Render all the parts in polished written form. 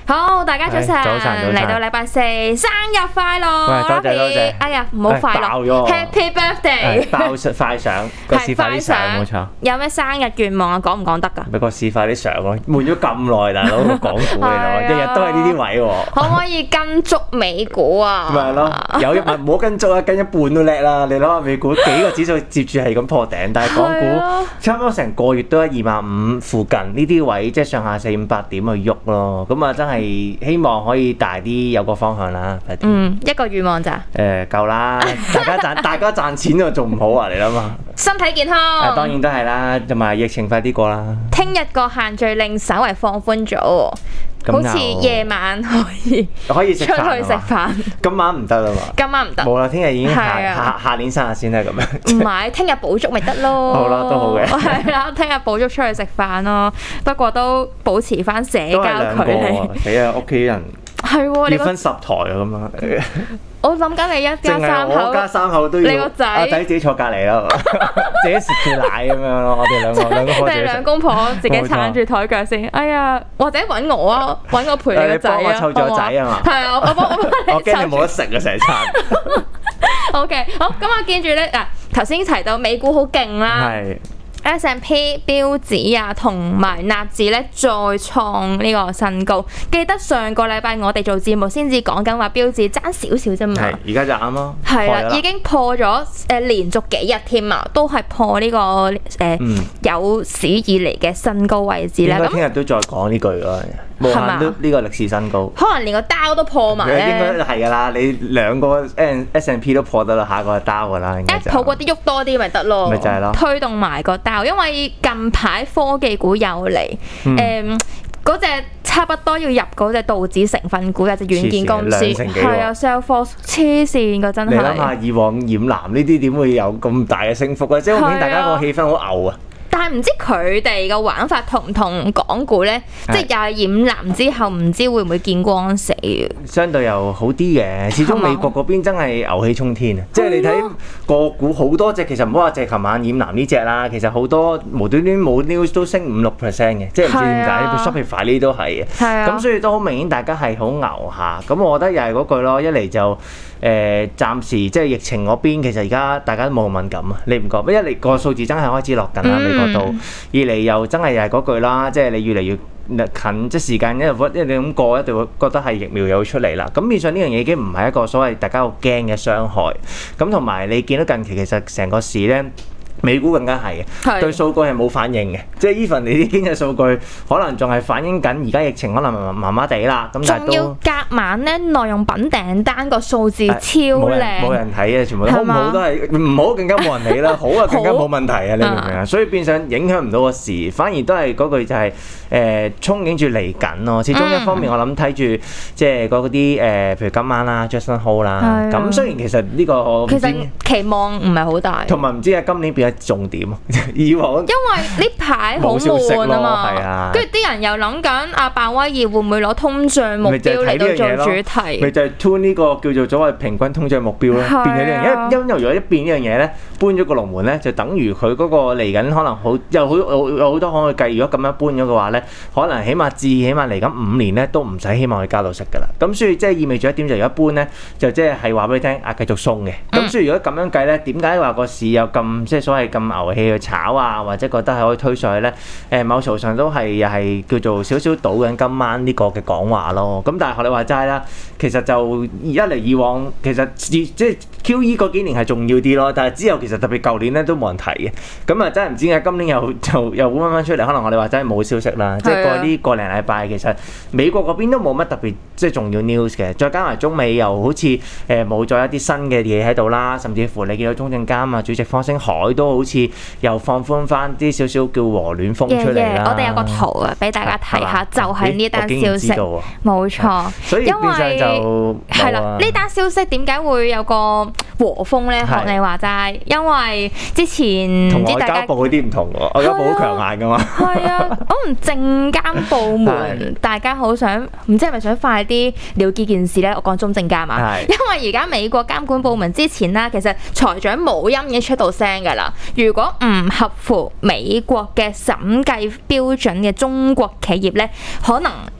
好，大家早晨， 早晨嚟到禮拜四，生日快樂！ 喂，多謝。 哎呀，唔好快爆樂咗 ，Happy Birthday！ 爆出快相，個市快啲上，冇錯。 有咩生日願望啊？講唔講得㗎？ 咪個市快啲上咯，悶咗咁耐，大佬講股嚟咯，日日都係呢啲位喎。 可唔可以跟足美股啊？ 咪係咯，有一唔好跟足啊，跟一半都叻啦。你諗下美股幾個指數接住係咁破頂，但係港股差唔多成個月都喺25,000附近呢啲位，即係上下400-500點去喐咯。咁啊，真係希望可以大啲有個方向啦。 一個願望咋？ 夠啦，大家賺錢就仲唔好啊？你諗下， 身體健康。 當然都係啦，同埋疫情快啲過啦。 聽日個限聚令稍為放寬咗，好似夜晚可以出去食飯。 今晚唔得啦嘛。 今晚唔得。 冇啦，聽日已經下年生日先係咁樣。 唔係，聽日補足咪得咯。 好啦，都好嘅。 係啦，聽日補足出去食飯咯。不過都保持翻社交距離。 死啊！屋企人係喎， 要分10台啊咁樣。 我諗緊你一家三口， 我家三口都要。 你個仔， 阿仔自己坐隔離咯，自己食住奶咁樣咯。我哋兩公婆自己食。 兩公婆自己撐住台腳先。哎呀，或者揾我啊，揾我陪你個仔啊。 幫我湊住個仔啊嘛。 係啊，我幫你。 我驚你冇得食啊！成餐。 OK， 好咁啊，見住咧嗱，頭先提到美股好勁啦。係。S&P 標指啊，同埋納指咧再創呢個新高。記得上個禮拜我哋做節目先至講緊話標指爭少少啫嘛。 係，而家就啱咯。 係啦，已經破咗連續幾日添啊，都係破呢個有史以嚟嘅新高位置啦。 咁聽日都再講呢句咯，無限都呢個歷史新高。 可能連個刀都破埋咧。 應該係㗎啦，你兩個 S&P 都破得啦，下個係刀㗎啦。 Apple 嗰啲喐多啲咪得咯。 咪就係咯。 推動埋個刀。因為近排科技股又嚟，嗰隻差不多要入嗰隻道指成分股嘅隻軟件公司，係啊 Salesforce 黐線㗎真係。 你諗下以往染藍呢啲點會有咁大嘅升幅咧？即係好明大家個氣氛好牛啊！ 但係唔知佢哋嘅玩法同唔同港股咧？即係又係染藍之後，唔知會唔會見光死？ 相對又好啲嘅，始終美國嗰邊真係牛氣沖天啊！即係你睇個股好多隻，其實唔好話淨係琴晚染藍呢隻啦，其實好多無端端冇 news 都升5-6% 嘅，即係唔知點解，Shopify 呢都係嘅。咁所以都好明顯，大家係好牛下。咁我覺得又係嗰句咯，一嚟就暫時即係疫情嗰邊，其實而家大家都冇敏感啊！你唔覺？一嚟個數字真係開始落緊啦，美國度；二嚟又真係又係嗰句啦，即係你越嚟越近，即係時間一路你咁過，一定會覺得係疫苗又會出嚟啦。咁變相呢樣嘢已經唔係一個所謂大家好驚嘅傷害。咁同埋你見到近期其實成個市咧。美股更加係嘅，對數據係冇反應嘅，即係 even 你啲經濟數據可能仲係反映緊而家疫情可能麻麻地啦，咁但係都仲要夾晚咧耐用品訂單個數字超靚， 冇人睇啊，全部好唔好都係唔好更加冇人理啦，好啊更加冇問題啊，你明唔明啊？所以變相影響唔到個市，反而都係嗰句就係憧憬住嚟緊咯。始終一方面我諗睇住即係嗰啲譬如今晚啦 Jackson Hole 啦，咁雖然其實呢個其實期望唔係好大， 同埋唔知啊今年變重點以往因為呢排好悶啊嘛，跟住啲人又諗緊阿鮑威爾會唔會攞通脹目標嚟到做主題， 咪就係 tune 呢個叫做所謂平均通脹目標咯，變咗呢樣嘢。因為如果一變呢樣嘢咧，搬咗個龍門咧，就等於佢嗰個嚟緊可能好有好多可以計。如果咁樣搬咗嘅話咧，可能起碼嚟緊5年咧都唔使希望佢加到息㗎啦。咁所以即係意味住一點就如果搬咧，就即係話俾你聽繼續鬆嘅。咁所以如果咁樣計咧，點解話個市有咁即係所謂咁牛氣去炒啊，或者覺得係可以推上去咧？某程度上都係又係叫做少少賭緊今晚呢個嘅講話咯。咁但係學你話齋啦，其實就一嚟以往其實即係 QE 嗰幾年係重要啲咯，但係之後其實特別舊年咧都冇人提嘅。咁啊真係唔知點解今年又會翻出嚟，可能我哋話真係冇消息啦。即係過呢個零禮拜，其實美國嗰邊都冇乜特別即係重要 news 嘅，再加埋中美又好似冇咗一啲新嘅嘢喺度啦，甚至乎你見到中證監啊主席方星海都好似又放寬翻啲少少叫和暖風出嚟啦。 我哋有個圖啊，俾大家睇下，就係呢單消息。冇錯， 所以變相就係啦。呢單消息點解會有個和風咧？學你話齋，因為之前同外交部嗰啲唔同喎，外交部好強硬噶嘛。係啊，可能證監部門大家好想，唔知係咪想快啲了結件事咧？我講中證監啊，因為而家美國監管部門之前啦，其實財長冇音已經出到聲㗎啦。如果唔合乎美國嘅審計標準嘅中國企業咧，可能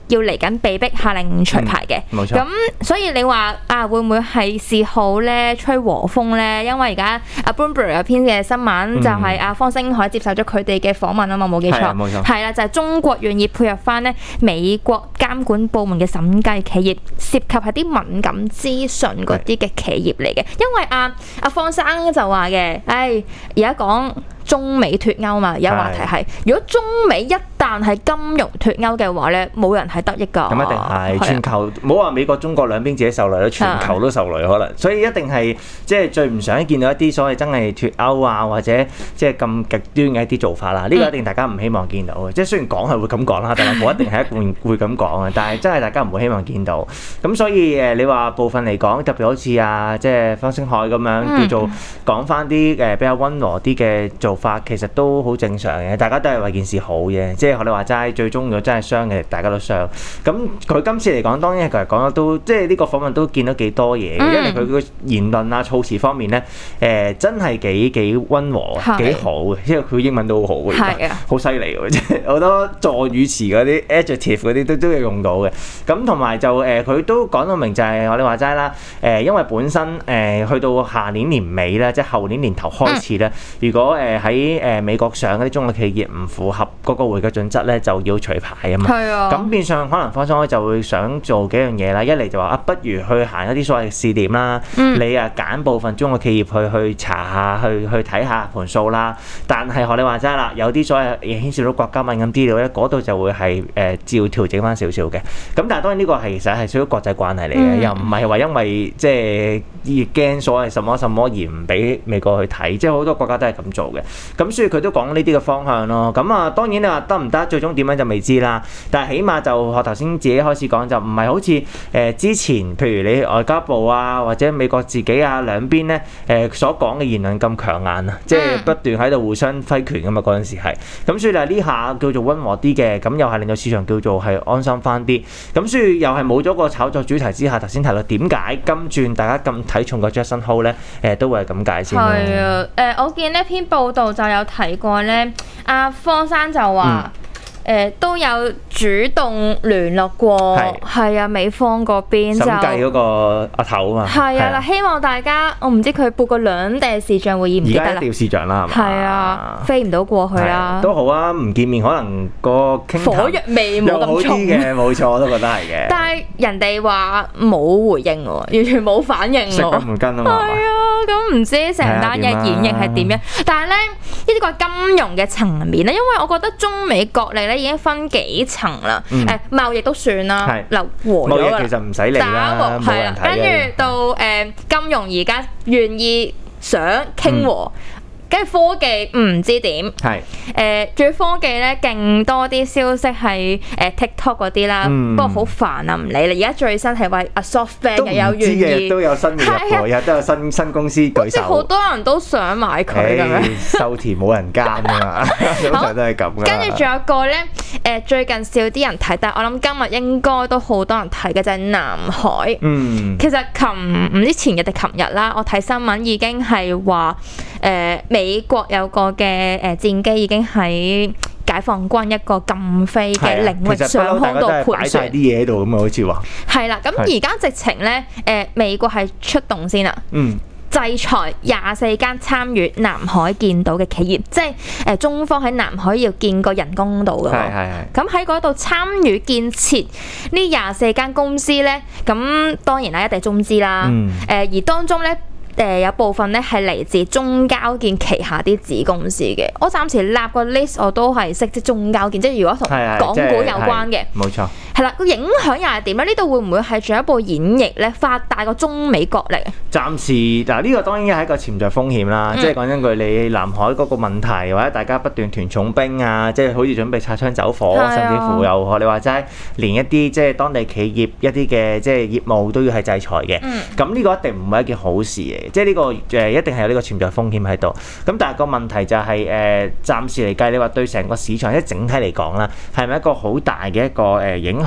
要嚟緊被逼下令除牌嘅。 冇錯。 咁所以你話會唔會係事好咧，吹和風咧？因為而家Bloomberg 有篇嘅新聞就係方星海接受咗佢哋嘅訪問啊嘛，冇記錯。 冇錯。 係啦，就係中國願意配合翻咧美國監管部門嘅審計企業，涉及係啲敏感資訊嗰啲嘅企業嚟嘅。因為阿方生就話嘅，而家講中美脫歐嘛，有話題係，如果中美一旦係金融脫歐嘅話咧，冇人係得益㗎。 咁一定係全球，唔好話美國、中國兩邊自己受累，全球都受累可能。所以一定係即係最唔想見到一啲所謂真係脫歐啊，或者即係咁極端嘅一啲做法啦。呢個一定大家唔希望見到嘅。即係雖然講係會咁講啦，特朗普一定係會咁講嘅，但係真係大家唔會希望見到。咁所以你話部分嚟講，特別好似即係方星海咁樣叫做講翻啲比較溫和啲嘅做法，其實都好正常嘅。大家都係為件事好嘅，即係學你話齋，最終如果真係傷嘅，大家都傷。咁佢今次嚟講，當然佢講得都即係呢個訪問都見到幾多嘢，因為佢個言論啊、措辭方面咧，真係幾溫和、幾好嘅，因為佢英文都好好嘅，好犀利嘅，即係好多助語詞嗰啲 adjective 嗰啲都有用到嘅。咁同埋就佢都講到明就係學你話齋啦，因為本身去到下年年尾咧，即係後年年頭開始咧，如果喺美國上嗰啲中國企業唔符合嗰個會計準則咧，就要除牌啊嘛。係啊。咁變相可能方星海就會想做幾樣嘢啦。一嚟就話不如去行一啲所謂嘅試點啦。你揀部分中國企業去查下，去睇下盤數啦。但係學你話齋啦，有啲所謂牽涉到國家敏感資料咧，嗰度就會係照調整翻少少嘅。咁但係當然呢個係其實係屬於國際關係嚟嘅，又唔係話因為即係驚所謂什麼什麼而唔俾美國去睇，即係好多國家都係咁做嘅。咁所以佢都講呢啲嘅方向咯。咁當然你話得唔得，最終點樣就未知啦。但係起碼就學頭先自己開始講，就唔係好似之前，譬如你外交部啊，或者美國自己啊兩邊咧所講嘅言論咁強硬啊，即係不斷喺度互相揮拳㗎嘛。嗰陣時係咁，所以呢下叫做溫和啲嘅，咁又係令到市場叫做係安心翻啲。咁所以又係冇咗個炒作主題之下，頭先提到點解今轉大家咁睇重個 Jackson Hole 咧，都會係咁解先。 係啊，我見呢篇報道就有提過咧，阿方生就話。都有主動聯絡過，係啊，美方嗰邊就審計嗰個阿頭啊嘛， 係啊，嗱，希望大家，我唔知佢報過兩定視像會議，唔記得啦。 而家一定要視像啦，係嘛？ 係啊，飛唔到過去啦。 都好啊，唔見面可能個傾火藥味冇咁重嘅，冇錯，我都覺得係嘅。 但係人哋話冇回應喎，完全冇反應喎。 食跟唔跟啊嘛？ 係啊，咁唔知成單嘢演繹係點樣？但係咧，呢個金融嘅層面咧，因為我覺得中美角力咧。已經分幾層啦，貿易都算啦，和咗啦。 貿易其實唔使理啦，冇人睇嘅。 跟住到金融而家願意想傾和。跟住科技唔知點，仲要科技咧勁多啲消息係TikTok 嗰啲啦，不過好煩啊，唔理啦。而家最新係話阿 SoftBank 又有願意， 都有新嘅入貨，都有新公司舉手。 即係好多人都想買佢咁樣。 收田冇人監啊嘛，通常都係咁噶。 跟住仲有個咧最近少啲人睇，但係我諗今日應該都好多人睇嘅就係南海。其實唔知前日定琴日啦，我睇新聞已經係話美國有個嘅戰機已經喺解放軍一個禁飛嘅領域上空度盤旋， 擺晒啲嘢喺度咁啊，好似話係啦。咁而家直情咧，美國係出動先啦，制裁24間參與南海建島嘅企業，即係中方喺南海要建個人工島㗎嘛。咁喺嗰度參與建設呢24間公司咧，咁當然啦，一定係中資啦。而當中咧。有部分咧係嚟自中交建旗下啲子公司嘅，我暫時立個 list 我都係識即中交建，即係如果同港股有關嘅， 冇錯。 係啦，個影響又係點咧？呢度會唔會係進一步演繹咧，發大個中美角力？ 暫時嗱，呢個當然係一個潛在風險啦。即係講真句，你南海嗰個問題，或者大家不斷團重兵啊，即係好似準備擦槍走火，甚至乎又學你話齋，連一啲即係當地企業一啲嘅即係業務都要係制裁嘅。咁呢個一定唔係一件好事嚟。即係呢個一定係有呢個潛在風險喺度。咁但係個問題就係暫時嚟計，你話對成個市場即係整體嚟講啦，係咪一個好大嘅一個影響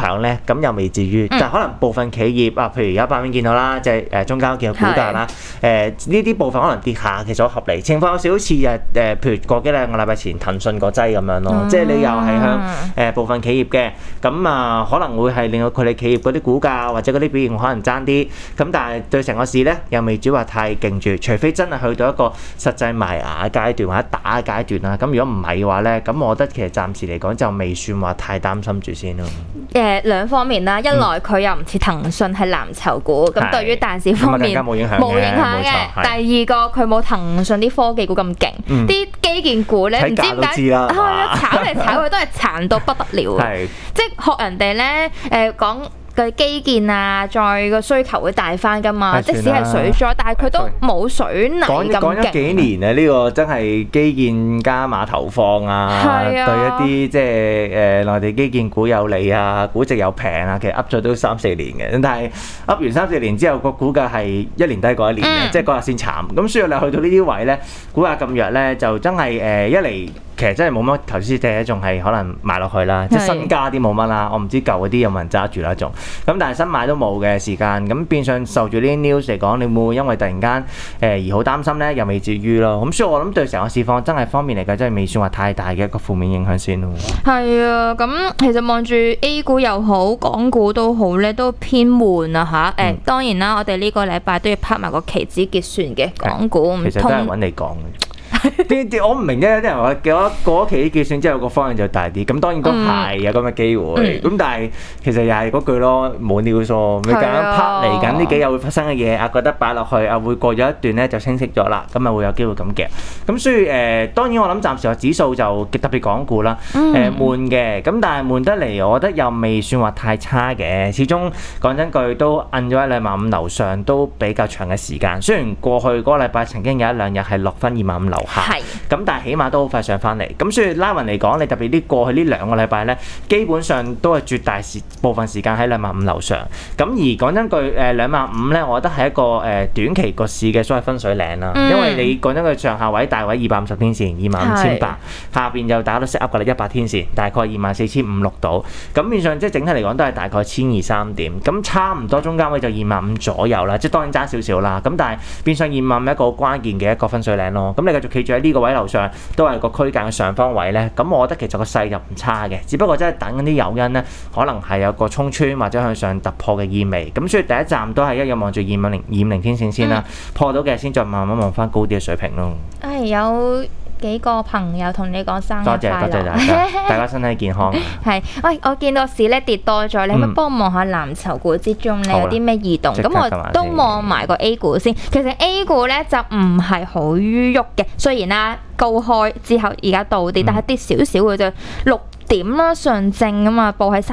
響咧？咁又未至於，但係可能部分企業啊，譬如有一版面見到啦，即係中交建嘅股價啦，呢啲部分可能跌下其實好合理。情況有少少似譬如過幾兩個禮拜前騰訊個劑咁樣咯，即係你又係向部分企業嘅，咁啊可能會係令到佢哋企業嗰啲股價或者嗰啲表現可能爭啲，咁但係對成個市咧又未至於話太勁住，除非真係去到一個實際埋牙嘅階段或者打嘅階段啦。咁如果唔係嘅話咧，咁我覺得其實暫時嚟講就未算話太擔心住先咯。 兩方面啦，一來佢又唔似騰訊係藍籌股，咁對於大市方面冇影響嘅。第二個佢冇騰訊啲科技股咁勁，啲基建股咧唔知點解炒嚟炒去都係殘到不得了，即係學人哋咧講嘅基建啊，再個需求會大翻噶嘛。即使係水災，但係佢都冇水泥咁勁。 講咗幾年啊，呢個真係基建加碼投放啊，對一啲即係內地基建股有利啊，估值又平啊，其實噏咗都3-4年嘅。但係噏完3-4年之後，個股價係一年低過一年嘅，即係嗰日先慘。咁所以你去到呢啲位咧，股價咁弱咧，就真係一嚟。其實真係冇乜投資者仲係可能買落去啦，即係新加啲冇乜啦，我唔知舊嗰啲有冇人揸住啦仲。咁但係新買都冇嘅時間，咁變相受住呢啲 news 嚟講，你會唔會因為突然間而好擔心咧？又未至於咯。咁所以我諗對成個市況真係方面嚟講，真係未算話太大嘅一個負面影響先咯。 係啊，咁其實望住 A 股又好，港股都好咧，都偏悶啊嚇。當然啦，我哋呢個禮拜都要拍埋個期指結算嘅港股， 其實都係揾你講嘅。我唔明啫，有啲人話過咗期結算之後個方向就大啲，咁當然都係有咁嘅機會。咁但係其實又係嗰句咯，冇 news，你咁樣拍嚟緊呢幾日會發生嘅嘢啊，覺得擺落去啊會過咗一段咧就清晰咗啦，咁啊會有機會咁夾。咁所以當然我諗暫時個指數就特別港股啦，悶嘅，咁但係悶得嚟，我覺得又未算話太差嘅。始終講真句都摁咗喺25,000樓上都比較長嘅時間。雖然過去嗰個禮拜曾經有一兩日係落翻25,000樓下，咁但係起碼都好快上翻嚟。咁所以拉勻嚟講，你特別啲過去呢2個禮拜咧，基本上都係絕大部分時間喺25,000樓上。咁而講真句25,000咧，我覺得係一個短期個市嘅所謂分水嶺啦。因為你講真句上下位大位250天線25,500，下邊就打到 set up 㗎啦100天線，大概24,560度。咁變相即係整體嚟講都係大概1,200-1,300點。咁差唔多中間位就25,000左右啦，即係當然爭少少啦。咁但係變相25,000一個好關鍵嘅一個分水嶺咯。咁你繼續企住喺呢個位樓上，都係個區間嘅上方位咧。咁我覺得其實個勢就唔差嘅，只不過真係等緊啲誘因咧，可能係有個衝穿或者向上突破嘅意味。咁所以第一站都係一樣望住25,0天線先啦，破到嘅先再慢慢望翻高啲嘅水平咯。 有幾個朋友同你講生日快樂， 多謝大家身體健康。 係，喂，我見到市咧跌多咗，你可唔可以幫我望下藍籌股之中咧有啲咩異動？咁我都望埋個 A 股先。其實 A 股咧就唔係好喐嘅，雖然啦高開之後而家倒跌，但係跌少少嘅啫，6點啦，上證啊嘛，報喺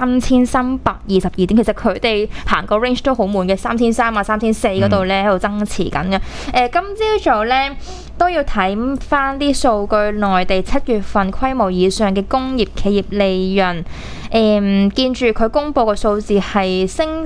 3,322點。其實佢哋行個 range 都好悶嘅，3,300啊、3,400嗰度咧喺度增持緊嘅。今朝早咧都要睇翻啲數據，內地7月份規模以上嘅工業企業利潤，見住佢公佈嘅數字係升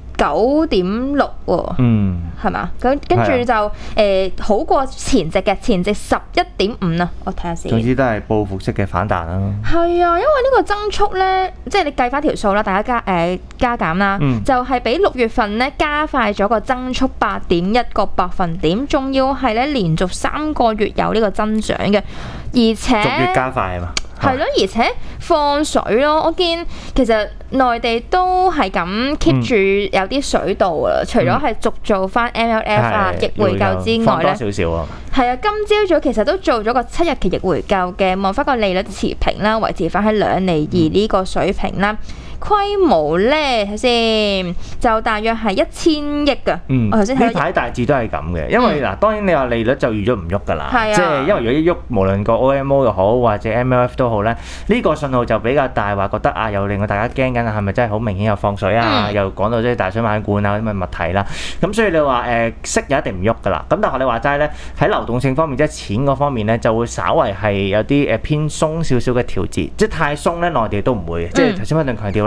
19.6喎，係嘛？咁跟住就好過前值嘅，前值11.5啊！我睇下先。 總之都係報復式嘅反彈啦。 係啊，因為呢個增速咧，即係你計翻條數啦，大家加減啦，就係比6月份咧加快咗個增速8.1個百分點，仲要係咧連續3個月有呢個增長嘅，而且逐月加快啊嘛。 係咯，而且放水咯，我見其實內地都係咁 keep 住有啲水道啦，除咗係續做翻 MLF 啊逆回購之外咧， 多少少啊。 係啊，今朝早其實都做咗個7日期逆回購嘅，望翻個利率持平啦，維持翻喺2厘2呢個水平啦。規模咧睇先，就大約係1000億㗎。我頭先睇呢排大致都係咁嘅，因為嗱，當然你話利率就預咗唔喐㗎啦，即係因為如果一喐，無論個 OMO 又好或者 MLF 都好咧，呢個信號就比較大，話覺得啊，又令到大家驚緊係咪真係好明顯有放水啊？又講到即係大水漫灌啊啲咁嘅物體啦。咁所以你話息又一定唔喐㗎啦。咁但係你話齋咧，喺流動性方面，即係錢嗰方面咧，就會稍為係有啲偏鬆少少嘅調節，即係太鬆咧，內地都唔會。即係頭先不斷強調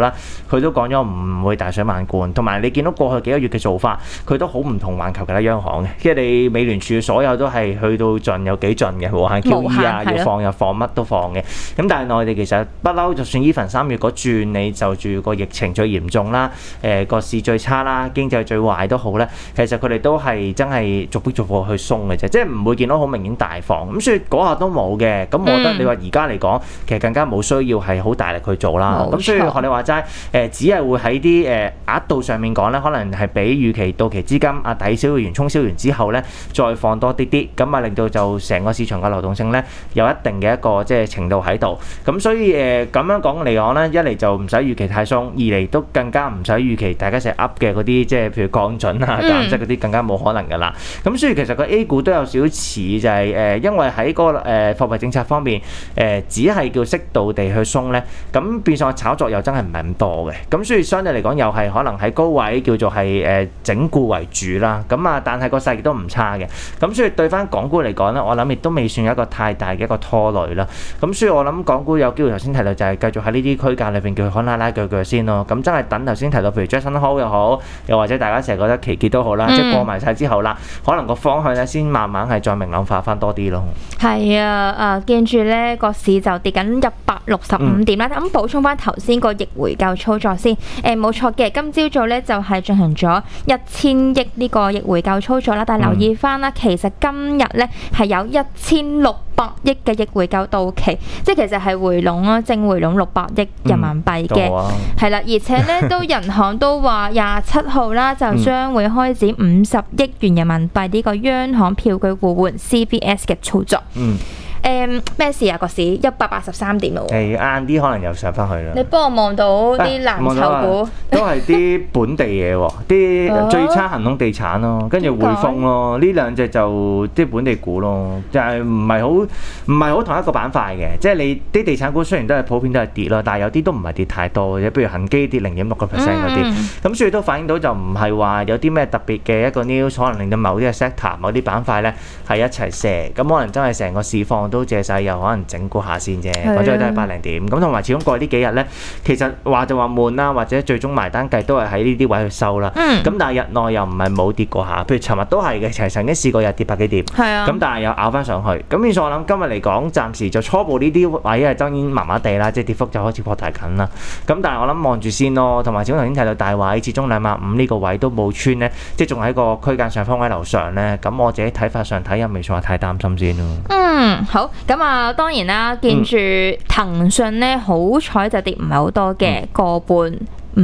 啦，佢都講咗唔會大水漫灌，同埋你見到過去幾個月嘅做法，佢都好唔同環球其他央行嘅，即係你美聯儲所有都係去到盡有幾盡嘅，無限 QE 啊，要放又放，乜都放嘅。咁但係內地其實不嬲，就算even 3月嗰轉，你就住個疫情最嚴重啦，個市最差啦，經濟最壞都好咧，其實佢哋都係真係逐步去鬆嘅啫，即係唔會見到好明顯大放。咁所以嗰下都冇嘅。咁我覺得你話而家嚟講，其實更加冇需要係好大力去做啦。咁所以學你話齋，只係會喺啲額度上面講咧，可能係比預期到期資金抵消完、沖銷完之後咧，再放多啲啲，咁令到就成個市場嘅流動性咧有一定嘅一個即係程度喺度。咁所以咁樣講嚟講咧，一嚟就唔使預期太鬆，二嚟都更加唔使預期大家成日噏嘅嗰啲，即係譬如降準啊、減息嗰啲，更加冇可能㗎啦。咁所以其實個 A 股都有少少似就係因為喺嗰個貨幣政策方面只係叫適度地去鬆咧，咁變相炒作又真係唔係咁多嘅。咁所以相對嚟講又係可能喺高位叫做係整固為主啦。咁但係個勢亦都唔差嘅。咁所以對翻港股嚟講咧，我諗亦都未算有一個太大嘅一個拖累啦。咁所以我諗港股有機會頭先提到就係繼續喺呢啲區間裏邊叫佢可拉拉鋸鋸先咯。咁真係等頭先提到譬如 Jackson Hole 又好，又或者大家成日覺得期結都好啦，即係過埋晒之後啦，可能個方向咧先慢慢係再明朗化翻多啲咯。 係啊，見住咧個市就跌緊165點啦。咁補充翻頭先個逆回購操作先。冇錯嘅，今朝早咧就係進行咗1000億呢個逆回購操作啦。但係留意翻啦，其實今日咧係有1600億嘅逆回購到期，即係其實係回籠啦，正回籠600億人民幣嘅，係啦，而且咧都人行都話27號啦就將會開展50億元人民幣呢個央行票據互換 CBS 嘅操作。咩事啊？個市183點咯喎。 晏啲可能又上翻去啦。 你幫我望到啲藍籌股， 都係啲本地嘢喎，啲最差恒隆地產咯，跟住匯豐咯，呢兩隻就啲本地股咯，就係唔係好同一個板塊嘅，即係你啲地產股雖然都係普遍都係跌咯，但係有啲都唔係跌太多嘅，譬如恒基跌0.6%嗰啲，咁所以都反映到就唔係話有啲咩特別嘅一個 news 可能令到某啲嘅 sector、某啲板塊咧係一齊瀉，咁可能真係成個市況都借勢又可能整固下先啫，或者都係100點咁，同埋始終過去呢幾日咧，其實話就話悶啦，或者最終埋單計都係喺呢啲位去收啦。咁但係日內又唔係冇跌過下，譬如尋日都係嘅，其實曾經試過日跌100幾點，咁但係又咬翻上去。咁變相我諗今日嚟講，暫時就初步呢啲位係當然麻麻地啦，即係跌幅就開始擴大緊啦。咁但係我諗望住先咯，同埋始終頭先提到大位，始終250呢個位都冇穿咧，即係仲喺個區間上方位樓上咧。咁我自己睇法上睇又未算話太擔心先咯。 好。咁當然啦，見住騰訊咧，好彩就跌唔係好多嘅，個半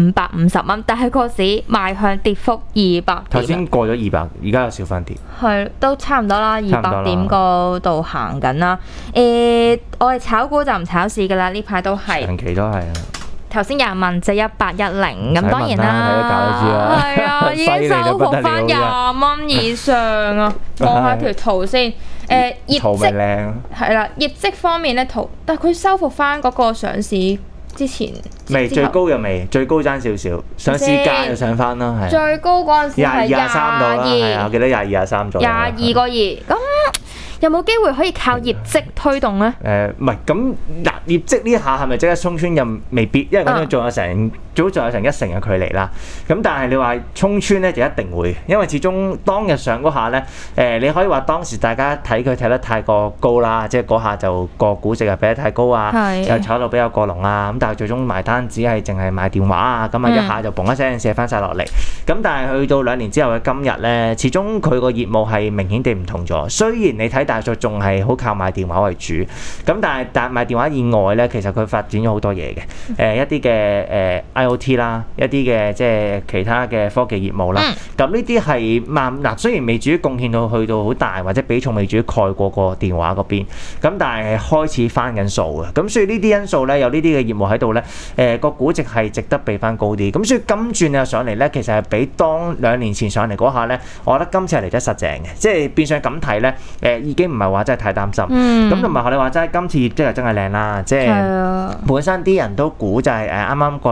550蚊，但係個市邁向跌幅200點。 頭先過咗200，而家有少翻跌。係， 都差唔多啦，200點嗰度行緊啦。我哋炒股就唔炒市噶啦，呢排都係。長期都係啊。 頭先廿問就1810，咁當然啦，係啊，已經收復翻20蚊以上啊！望下條圖先。業績係啦，業績方面咧但係佢收復翻嗰個上市之前未最高又未，最高爭少少，上市價又上翻啦，係。 最高嗰陣時係 23度啦，係啊，我記得22、23左右。 22個2，咁有冇機會可以靠業績推動咧？ 唔係咁嗱，業績呢下係咪即刻衝穿又未必，因為咁樣仲有成1成嘅距離啦。咁但係你話衝穿咧就一定會，因為始終當日上嗰下咧，你可以話當時大家睇佢睇得太過高啦，即係嗰下就個估值係比得太高啊，又炒到比較過龍啊。咁但係最終埋單只係淨係賣電話啊，咁一下就嘣一聲射翻晒落嚟。咁但係去到2年之後嘅今日咧，始終佢個業務係明顯地唔同咗。雖然你睇大數仲係好靠賣電話為主，咁但係賣電話以外咧，其實佢發展咗好多嘢嘅，一啲嘅IoT 啦，一啲嘅即係其他嘅科技業務啦。咁呢啲係雖然未至於貢獻到去到好大，或者比重未至於蓋過個電話嗰邊，咁但係開始翻緊數嘅。咁所以呢啲因素咧，有呢啲嘅業務喺度咧，個估值係值得俾翻高啲。咁所以今轉又上嚟咧，其實係比當2年前上嚟嗰下咧，我覺得今次係嚟得實淨嘅，即係變相咁睇咧，已經唔係話真係太擔心。咁同埋學你話齋，今次業績係真係靚啦，即係本身啲人都估就係啱啱過去第二季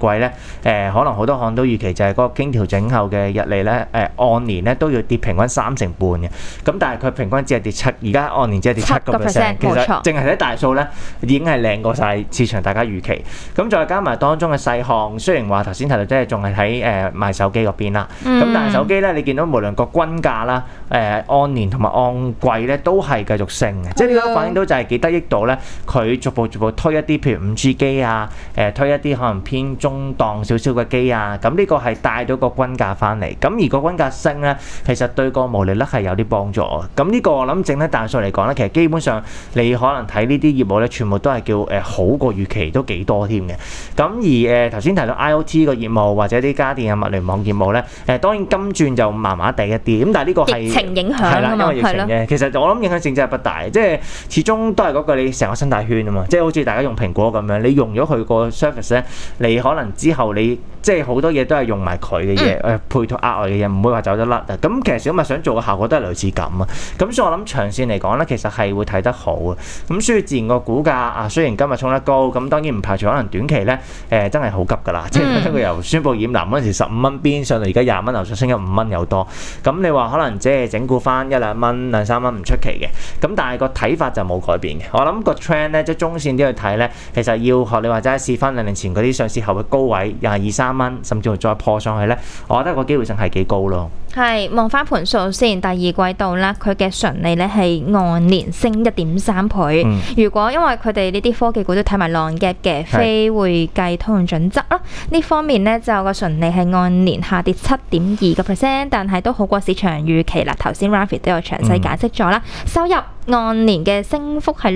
季咧，可能好多行都預期就係嗰個經調整後嘅日利咧，按年咧都要跌平均3成半嘅。咁但係佢平均只係跌7，而家按年只係跌7%。其實淨係睇大數咧，已經係靚過晒市場大家預期。咁再加埋當中嘅細項，雖然話頭先提到即係仲係喺賣手機嗰邊啦。咁但係手機咧，你見到無論個均價啦，按年同埋按季咧都係繼續升嘅。即係呢個反映到就係幾得益到咧，佢逐步推一啲譬如5G 機啊，推一啲可能偏中檔少少嘅機啊。咁呢個係帶到個均價翻嚟。咁而個均價升咧，其實對個毛利率係有啲幫助。咁呢個我諗整體大數嚟講咧，其實基本上你可能睇呢啲業務咧，全部都係叫好過預期都幾多添嘅。咁而頭先提到 IoT 個業務或者啲家電啊物聯網業務咧，當然金鑽就麻麻地一啲。咁但係呢個係疫情影響係啦， 啊嘛， 因為疫情嘅。其實我諗影響性真係不大，即係始終都係嗰個你成個生態圈啊嘛。即係好似大家用蘋果咁樣，你用咗佢個 service 咧，你可能之後你即係好多嘢都係用埋佢嘅嘢，配套額外嘅嘢，唔會話走得甩啊。咁其實小米想做嘅效果都係類似咁啊。咁所以我諗長線嚟講咧，其實係會睇得好啊。咁所以自然個股價雖然今日衝得高，咁當然唔排除可能短期咧真係好急㗎啦。即係佢由宣布染藍嗰陣時15蚊邊上到而家20蚊樓上升咗5蚊有多。咁你話可能即係整固翻1-2蚊、2-3蚊唔出奇嘅。咁但係個睇法就冇改變嘅。我諗個 trend 咧，即係中線啲去睇咧，其實要學你話齋試翻2年前嗰啲上市後嘅高位22-23蚊，甚至乎再破上去咧，我覺得個機會性係幾高咯。 係望翻盤數先，第二季度啦，佢嘅純利咧係按年升1.3倍。如果因為佢哋呢啲科技股都睇埋 non-GAAP 嘅非會計通用準則咯，呢方面咧就個純利係按年下跌7.2%，但係都好過市場預期啦。頭先 Rafi 都有詳細解釋咗啦，收入按年嘅升幅係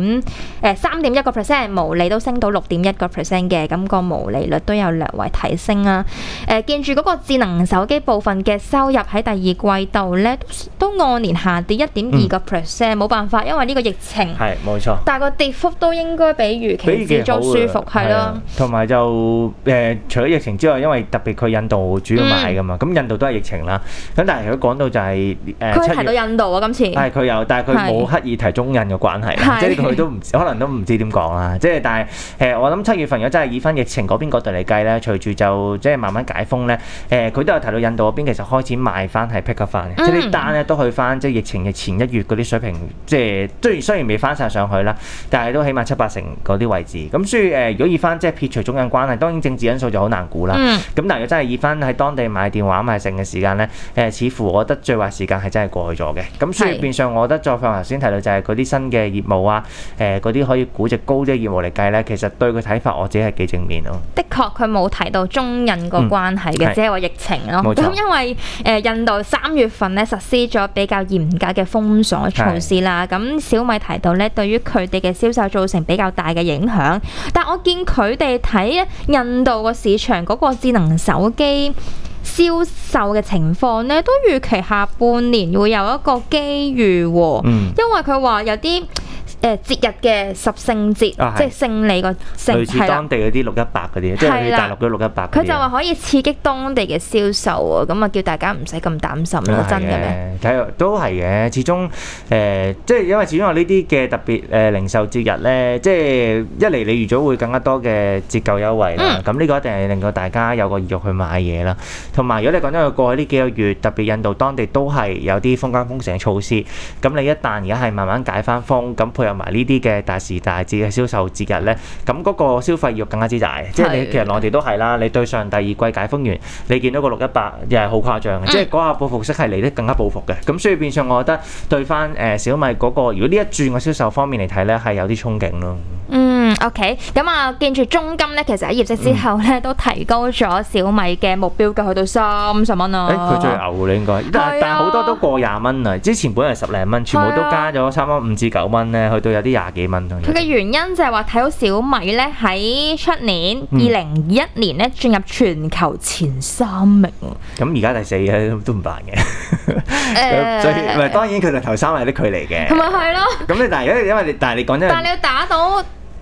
3.1%，毛利都升到6.1% 嘅，咁個毛利率都有略為提升啊。見住嗰個智能手機部分嘅收入喺第二季度咧都按年下跌1.2%，冇辦法，因為呢個疫情係冇錯。但係個跌幅都應該比預期之中舒服，係咯。 同埋就除咗疫情之外，因為特別佢印度主要買噶嘛，咁印度都係疫情啦。咁但係如果講到就係佢提到印度啊，今次係佢有，但係佢冇刻意提中印嘅關係，即係佢都唔可能都唔知點講啦。即係但係我諗7月份如果真係以翻疫情嗰邊角度嚟計咧，隨住就即係慢慢解封咧，佢都有提到印度嗰邊其實開始賣翻係 pick up 翻嘅，即係啲單咧都去翻即係疫情嘅前1月嗰啲水平，即係雖然未翻晒上去啦，但係都起碼7-8成嗰啲位置。咁所以如果以翻即係撇除中印關係，當然政治因素就好難估啦。咁但係如果真係以翻喺當地買電話買成嘅時間咧，似乎我覺得最壞時間係真係過去咗嘅。咁所以變相我覺得再放頭先提到就係嗰啲新嘅業務啊，嗰啲可以估值高啲嘅業務嚟計咧，其實對佢睇法我自己係幾正面咯。的確佢冇提到中印個關係嘅，只係話疫情咯。咁因為印度3月份咧實施咗比較嚴格嘅封鎖措施啦，咁小米提到咧對於佢哋嘅銷售造成比較大嘅影響，但我見佢哋睇印度個市場嗰個智能手機銷售嘅情況咧，都預期下半年會有一個機遇喎，因為佢話有啲節日嘅十聖節，即係勝利個聖， 類似當地嗰啲618嗰啲，即係大陸嗰啲618。佢就話可以刺激當地嘅銷售喎，咁啊叫大家唔使咁擔心咯，真嘅咩？ 都係嘅，始終即係因為始終有呢啲嘅特別零售節日咧，即係一嚟你預咗會更加多嘅折舊優惠啦，咁呢個一定係令到大家有個意欲去買嘢啦。同埋如果你講真，佢過去呢幾個月，特別印度當地都係有啲封關封城嘅措施，咁你一旦而家係慢慢解翻封，咁配合埋呢啲嘅大時大節嘅銷售節日咧，咁嗰個消費欲更加之大。即係你其實內地都係啦，你對上第二季解封完，你見到個618又係好誇張嘅，即係嗰下報復式係嚟得更加報復嘅。咁所以變相我覺得對翻小米嗰個，如果呢一轉嘅銷售方面嚟睇咧，係有啲憧憬咯。 OK， 咁啊，見住中金咧，其實喺業績之後咧，都提高咗小米嘅目標價去到30蚊啊！ 佢最牛嘅應該，但係好多都過20蚊啊！之前本來10零蚊，全部都加咗3蚊5至9蚊咧，去到有啲20幾蚊。 佢嘅原因就係話睇到小米咧喺出年2021年咧進入全球前3名。 咁而家第4嘅都唔辦嘅，所以唔係當然佢哋頭3係有啲距離嘅。 係咪係咯？ 咁你但係因為但係你講真， 但係你要打到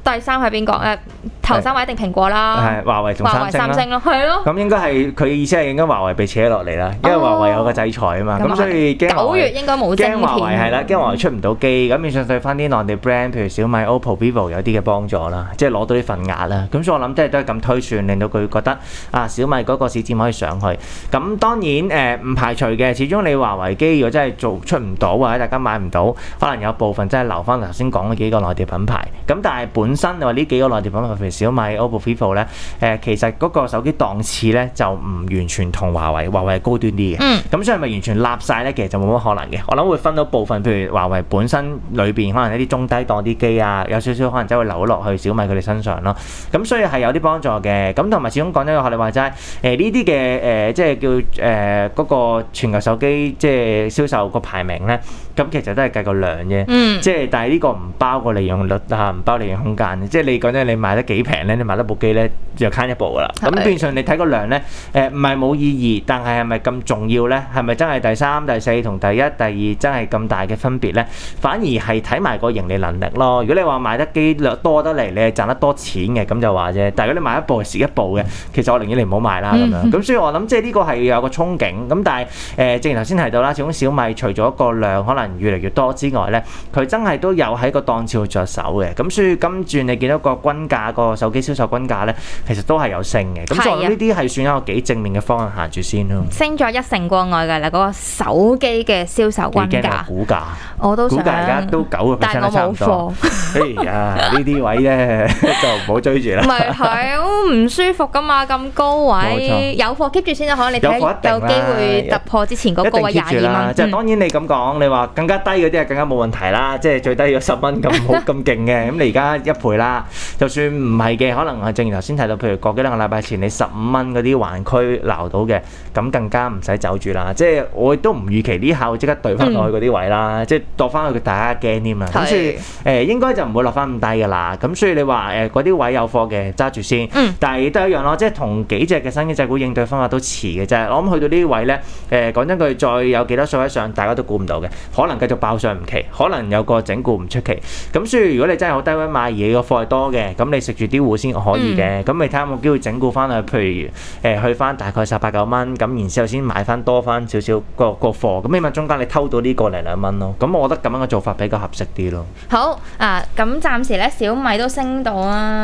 第3係邊個？頭3位一定蘋果啦， 係華為同三星咯，係咯。 咁應該係佢嘅意思係應該華為被扯落嚟啦，因為華為有個制裁啊嘛，咁所以 9月應該冇晶片。 驚華為係啦，驚華為出唔到機，咁變相對翻啲內地 brand，譬如小米、OPPO、VIVO 有啲嘅幫助啦，即係攞到啲份額啦。咁所以我諗即係都係咁推算，令到佢覺得小米嗰個市佔可以上去。咁當然唔排除嘅，始終你華為機如果真係做出唔到或者大家買唔到，可能有部分真係留翻頭先講嗰幾個內地品牌。咁但係本身你話呢幾個內地品牌，譬如小米、OPPO、VIVO 咧，其實嗰個手機檔次咧就唔完全同華為係高端啲嘅。咁所以咪完全立晒咧，其實就冇乜可能嘅。我諗會分到部分，譬如華為本身裏邊可能一啲中低檔啲機啊，有少少可能真係會流落去小米佢哋身上咯。咁所以係有啲幫助嘅。咁同埋始終講真，學你話齋，呢啲嘅即係叫嗰個全球手機即係銷售個排名咧，咁其實都係計個量啫。即係但係呢個唔包個利用率啊，唔包利用空間。即係你講真，你賣得幾平咧，你買得部機咧就慳一部噶啦。咁變相你睇個量咧，唔係冇意義，但係係咪咁重要咧？係咪真係第3、第4同第1、第2真係咁大嘅分別咧？反而係睇埋個盈利能力咯。如果你話賣得機量多得嚟，你係賺得多錢嘅，咁就話啫。但係如果你買一部蝕一部嘅，其實我寧願你唔好買啦咁樣。咁所以我諗即係呢個係有個憧憬。咁但係正如頭先提到啦，始終小米除咗個量可能越嚟越多之外咧，佢真係都有喺個檔次度着手嘅。咁所以今轉你見到個均價個手機銷售均價咧，其實都係有升嘅。咁所以我諗呢啲係算一個幾正面嘅方向行住先咯。 升咗1成過外㗎啦，嗰個手機嘅銷售均價。 股價我都想， 股價而家都9%， 但係我冇貨。 哎呀，呢啲位咧就唔好追住啦。 唔係好唔舒服㗎嘛，咁高位有貨 keep 住先啦，可能你睇有機會突破之前嗰個位22蚊。 即係當然你咁講，你話更加低嗰啲係更加冇問題啦，即係最低要10蚊咁好咁勁嘅，咁你而家1倍啦。就算唔係嘅，可能係正如頭先提到，譬如過幾兩個禮拜前你15蚊嗰啲環區撈到嘅，咁更加唔使走住啦。即係我亦都唔預期呢下會即刻對翻落去嗰啲位啦，即係墮翻去大家驚添啊。咁所以應該就唔會落翻咁低㗎啦。咁所以你話嗰啲位有貨嘅揸住先，但係都一樣咯，即係同幾隻嘅新經濟股應對方法都似嘅啫。我諗去到呢啲位咧，講真句，再有幾多水位上，大家都估唔到嘅，可能繼續爆上唔奇，可能有個整固唔出奇。咁所以如果你真係好低位買而你個貨係多嘅，咁你食住啲糊先可以嘅。咁你睇下有冇機會整固翻去，譬如去翻大概18、9蚊，咁然之後先買翻多翻少少個貨，咁起碼中間你偷到呢個零2蚊咯。咁我覺得咁樣嘅做法比較合適啲咯。 好咁暫時咧小米都升到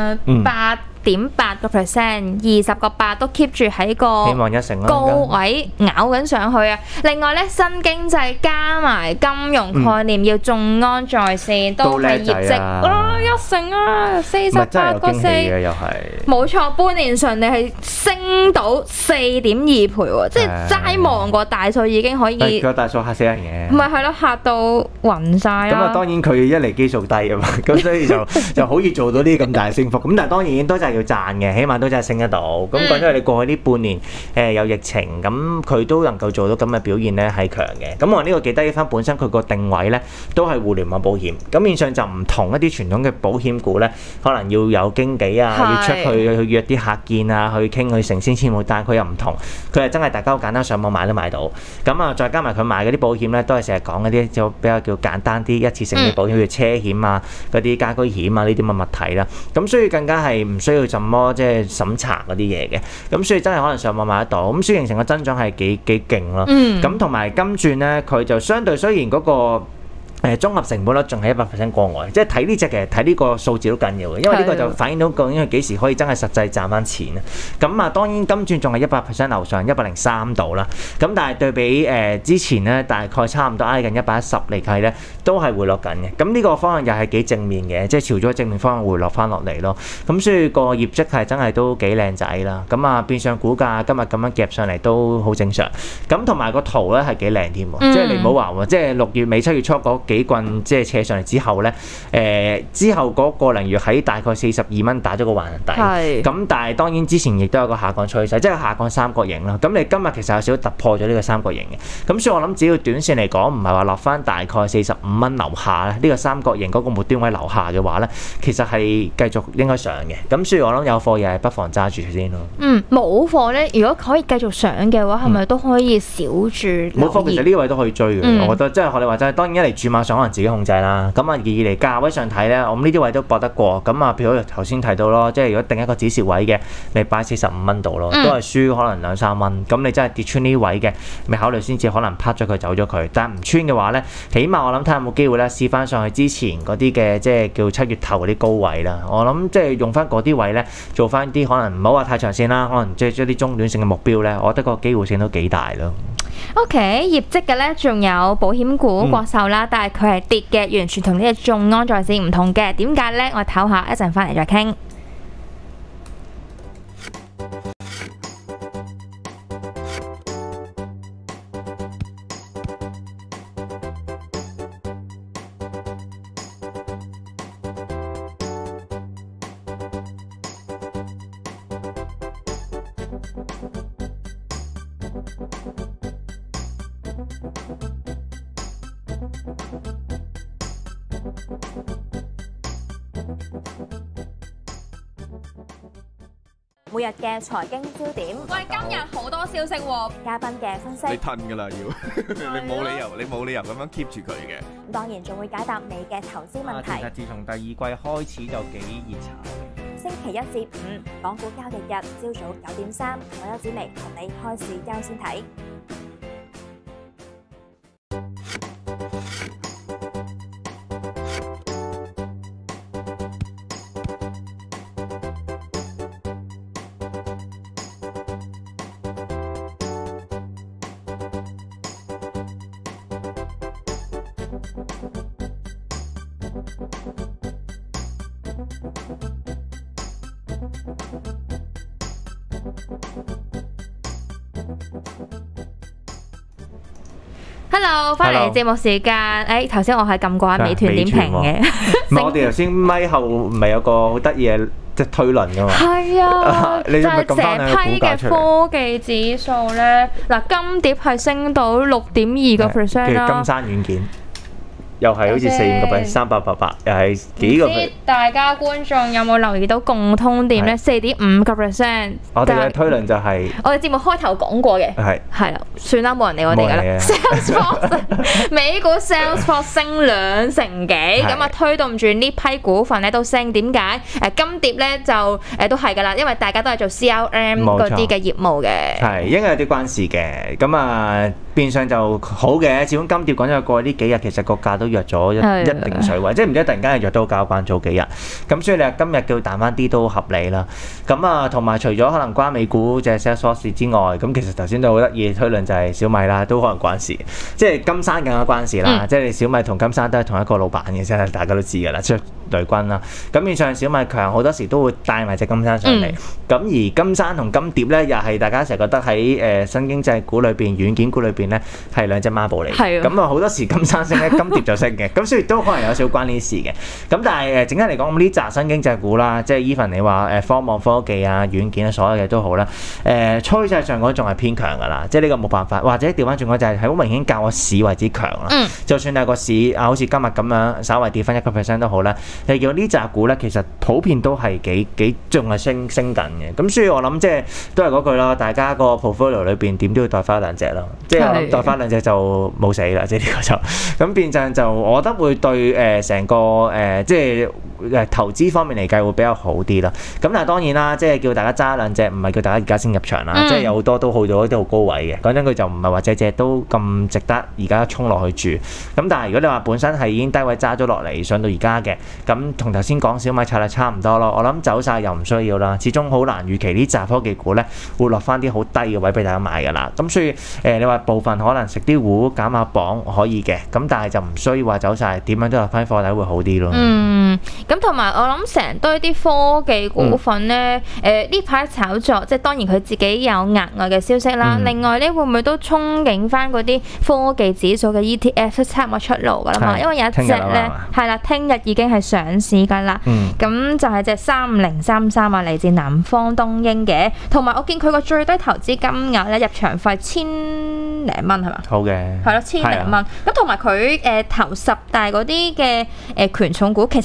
8.8%， 20個8都 keep 住喺個高位咬緊上去啊！另外咧，新經濟加埋金融概念要眾安在線，都係業績1成啊，48.4% 又係冇錯，半年上你係升到4.2倍喎，即係齋望個大數已經可以。 個大數嚇死人嘅。 唔係咯，嚇到暈晒啦。 咁啊，當然佢一嚟基數低啊嘛，咁所以就好易做到啲咁大升幅。咁但係當然都就係要賺嘅，起碼都真係升得到。咁講真，你過去呢半年有疫情，咁佢都能夠做到咁嘅表現咧，係強嘅。咁我呢個記得翻本身佢個定位咧，都係互聯網保險。咁面上就唔同一啲傳統嘅保險股咧，可能要有經紀啊，要出去約啲客見啊，去傾去成先簽會。但係佢又唔同，佢係真係大家好簡單上網買都買到。咁啊，再加埋佢買嗰啲保險咧，都係成日講嗰啲就比較叫簡單啲一次性嘅保險，譬如車險啊、嗰啲家居險啊呢啲咁嘅物體啦。咁所以更加係唔需要怎麼即係審查嗰啲嘢嘅。咁所以真係可能上網買得到。咁所以形成個增長係幾勁咯。咁同埋金轉咧，佢就相對雖然嗰個綜合成本率仲係100% 過外，即係睇呢隻其實睇呢個數字都緊要嘅，因為呢個就反映到究竟佢幾時可以真係實際賺翻錢啊！咁啊，當然金轉仲係100% 樓上103度啦，咁但係對比之前咧，大概差唔多挨近110嚟計咧，都係回落緊嘅。咁呢個方向又係幾正面嘅，即係朝咗正面方向回落翻落嚟咯。咁所以個業績係真係都幾靚仔啦。咁啊，變相股價今日咁樣夾上嚟都好正常。咁同埋個圖咧係幾靚添喎，即係你唔好話喎，即係6月尾7月初嗰幾棍即係扯上嚟之後咧，之後嗰個零月喺大概42蚊打咗個橫底，咁但係當然之前亦都有個下降趨勢，即係下降三角形啦。咁你今日其實有少少突破咗呢個三角形嘅，咁所以我諗只要短線嚟講，唔係話落翻大概45蚊樓下咧，呢個三角形嗰個末端位樓下嘅話咧，其實係繼續應該上嘅。咁所以我諗有貨嘢係不妨揸住先咯。 冇貨咧，如果可以繼續上嘅話，係咪都可以少住？ 冇貨其實呢個位都可以追嘅，我覺得即係學你話齋，當然一嚟注碼上可能自己控制啦。咁啊，二嚟價位上睇咧，我諗呢啲位都搏得過。咁啊，譬如頭先提到咯，即係如果定一個止蝕位嘅，你擺45蚊度咯，都係輸可能2-3蚊。咁你真係跌穿呢位嘅，咪考慮先至可能拍咗佢走咗佢。但係唔穿嘅話咧，起碼我諗睇下有冇機會咧試翻上去之前嗰啲嘅即係叫7月頭嗰啲高位啦。我諗即係用翻嗰啲位咧，做翻啲可能唔好話太長線啦，可能即係將啲中短線嘅目標咧，我覺得個機會性都幾大咯。 OK， 業績嘅咧仲有保險股國壽啦，但係佢係跌嘅，完全同呢個眾安在線唔同嘅。點解咧？我唞下，一陣翻嚟再傾。每日嘅財經焦點，喂，今日好多消息喎，嘉賓嘅分析， 你褪㗎啦要，你冇理由咁樣 keep 住佢嘅。 當然仲會解答你嘅投資問題。 其實自從第二季開始就幾熱炒嘅。 星期一至五，港股交易日，朝早9:03，我邱子薇同你開市優先睇。Hello， 翻嚟節目時間。誒，頭先我係撳過美團點評嘅。 我哋頭先咪後唔係有個好得意嘅即係推論㗎嘛？ 係啊， 你就係成批嘅科技指數咧。嗱，金蝶係升到6.2%啦。 金山軟件又係好似4-5%、388，又係幾個？唔知大家觀眾有冇留意到共通點咧？4.5%。 我哋嘅推論就係我哋節目開頭講過嘅，係啦，算啦，冇人理我哋㗎啦。Salesforce 美股 Salesforce 升2成幾，咁啊推動住呢批股份咧都升。點解？金蝶咧就都係㗎啦，因為大家都係做 CRM 嗰啲嘅業務嘅。 係應該有啲關事嘅，咁啊變相就好嘅。始終金蝶講咗過呢幾日，其實個價都弱咗一定水位，即係唔知突然間係弱到交關早幾日。咁所以你話今日叫彈翻啲都合理啦。咁啊同埋除咗可能關美股即係 Salesforce 之外，咁其實頭先都好得意推論就係小米啦，都可能關事。即係金山更加關事啦。即係你小米同金山都係同一個老闆嘅，即係大家都知㗎啦，即係雷軍啦。咁變相小米強好多時都會帶埋隻金山上嚟。咁而金山同金蝶咧，又係大家成日覺得喺新經濟股裏邊、軟件股裏邊咧係兩隻孖寶嚟。咁啊好多時金山升咧，金蝶就升嘅。咁所以都可能有少關呢事嘅。咁但係整體嚟講，咁呢紮新經濟股啦，即係 even 你話科網科技啊、軟件啊，所有嘢都好啦。趨勢上講仲係偏強㗎啦，即係呢個冇辦法。或者調翻轉講就係好明顯較個市為之強啦。就算係個市好似今日咁樣稍微跌翻1% 都好啦。你見到呢紮股咧，其實普遍都係幾仲係升緊嘅。咁所以我諗即係都係嗰句啦，大家個 portfolio 裏邊點都要帶翻兩隻咯。即係我諗帶翻兩隻就冇死啦，即係呢個就咁變相就我覺得會對成個即係投資方面嚟計會比較好啲啦。咁但係當然啦，即係叫大家揸兩隻，唔係叫大家而家先入場啦。即係有好多都去到一啲好高位嘅。講真，佢就唔係話隻都咁值得而家衝落去住。咁但係如果你話本身係已經低位揸咗落嚟，上到而家嘅，咁同頭先講小米策略差唔多咯。我諗走晒又唔需要啦，始終好難預期呢紮科技股咧會落翻啲好低嘅位俾大家買㗎啦。咁所以你話部分可能食啲糊減下磅可以嘅，咁但係就唔需要話走晒，點樣都落翻貨底會好啲咯。 咁同埋我諗成堆啲科技股份咧，呢排炒作，即係當然佢自己有額外嘅消息啦。另外咧，會唔會都憧憬翻嗰啲科技指數嘅 ETF 差唔多出爐㗎啦嘛？因為有一隻咧係啦，聽日已經係上市㗎啦。咁就係隻3033啊，嚟自南方東英嘅。同埋我見佢個最低投資金額咧，入場費1000零蚊係嘛？好嘅。係咯，1000零蚊。咁同埋佢頭10大嗰啲嘅權重股，其實exactly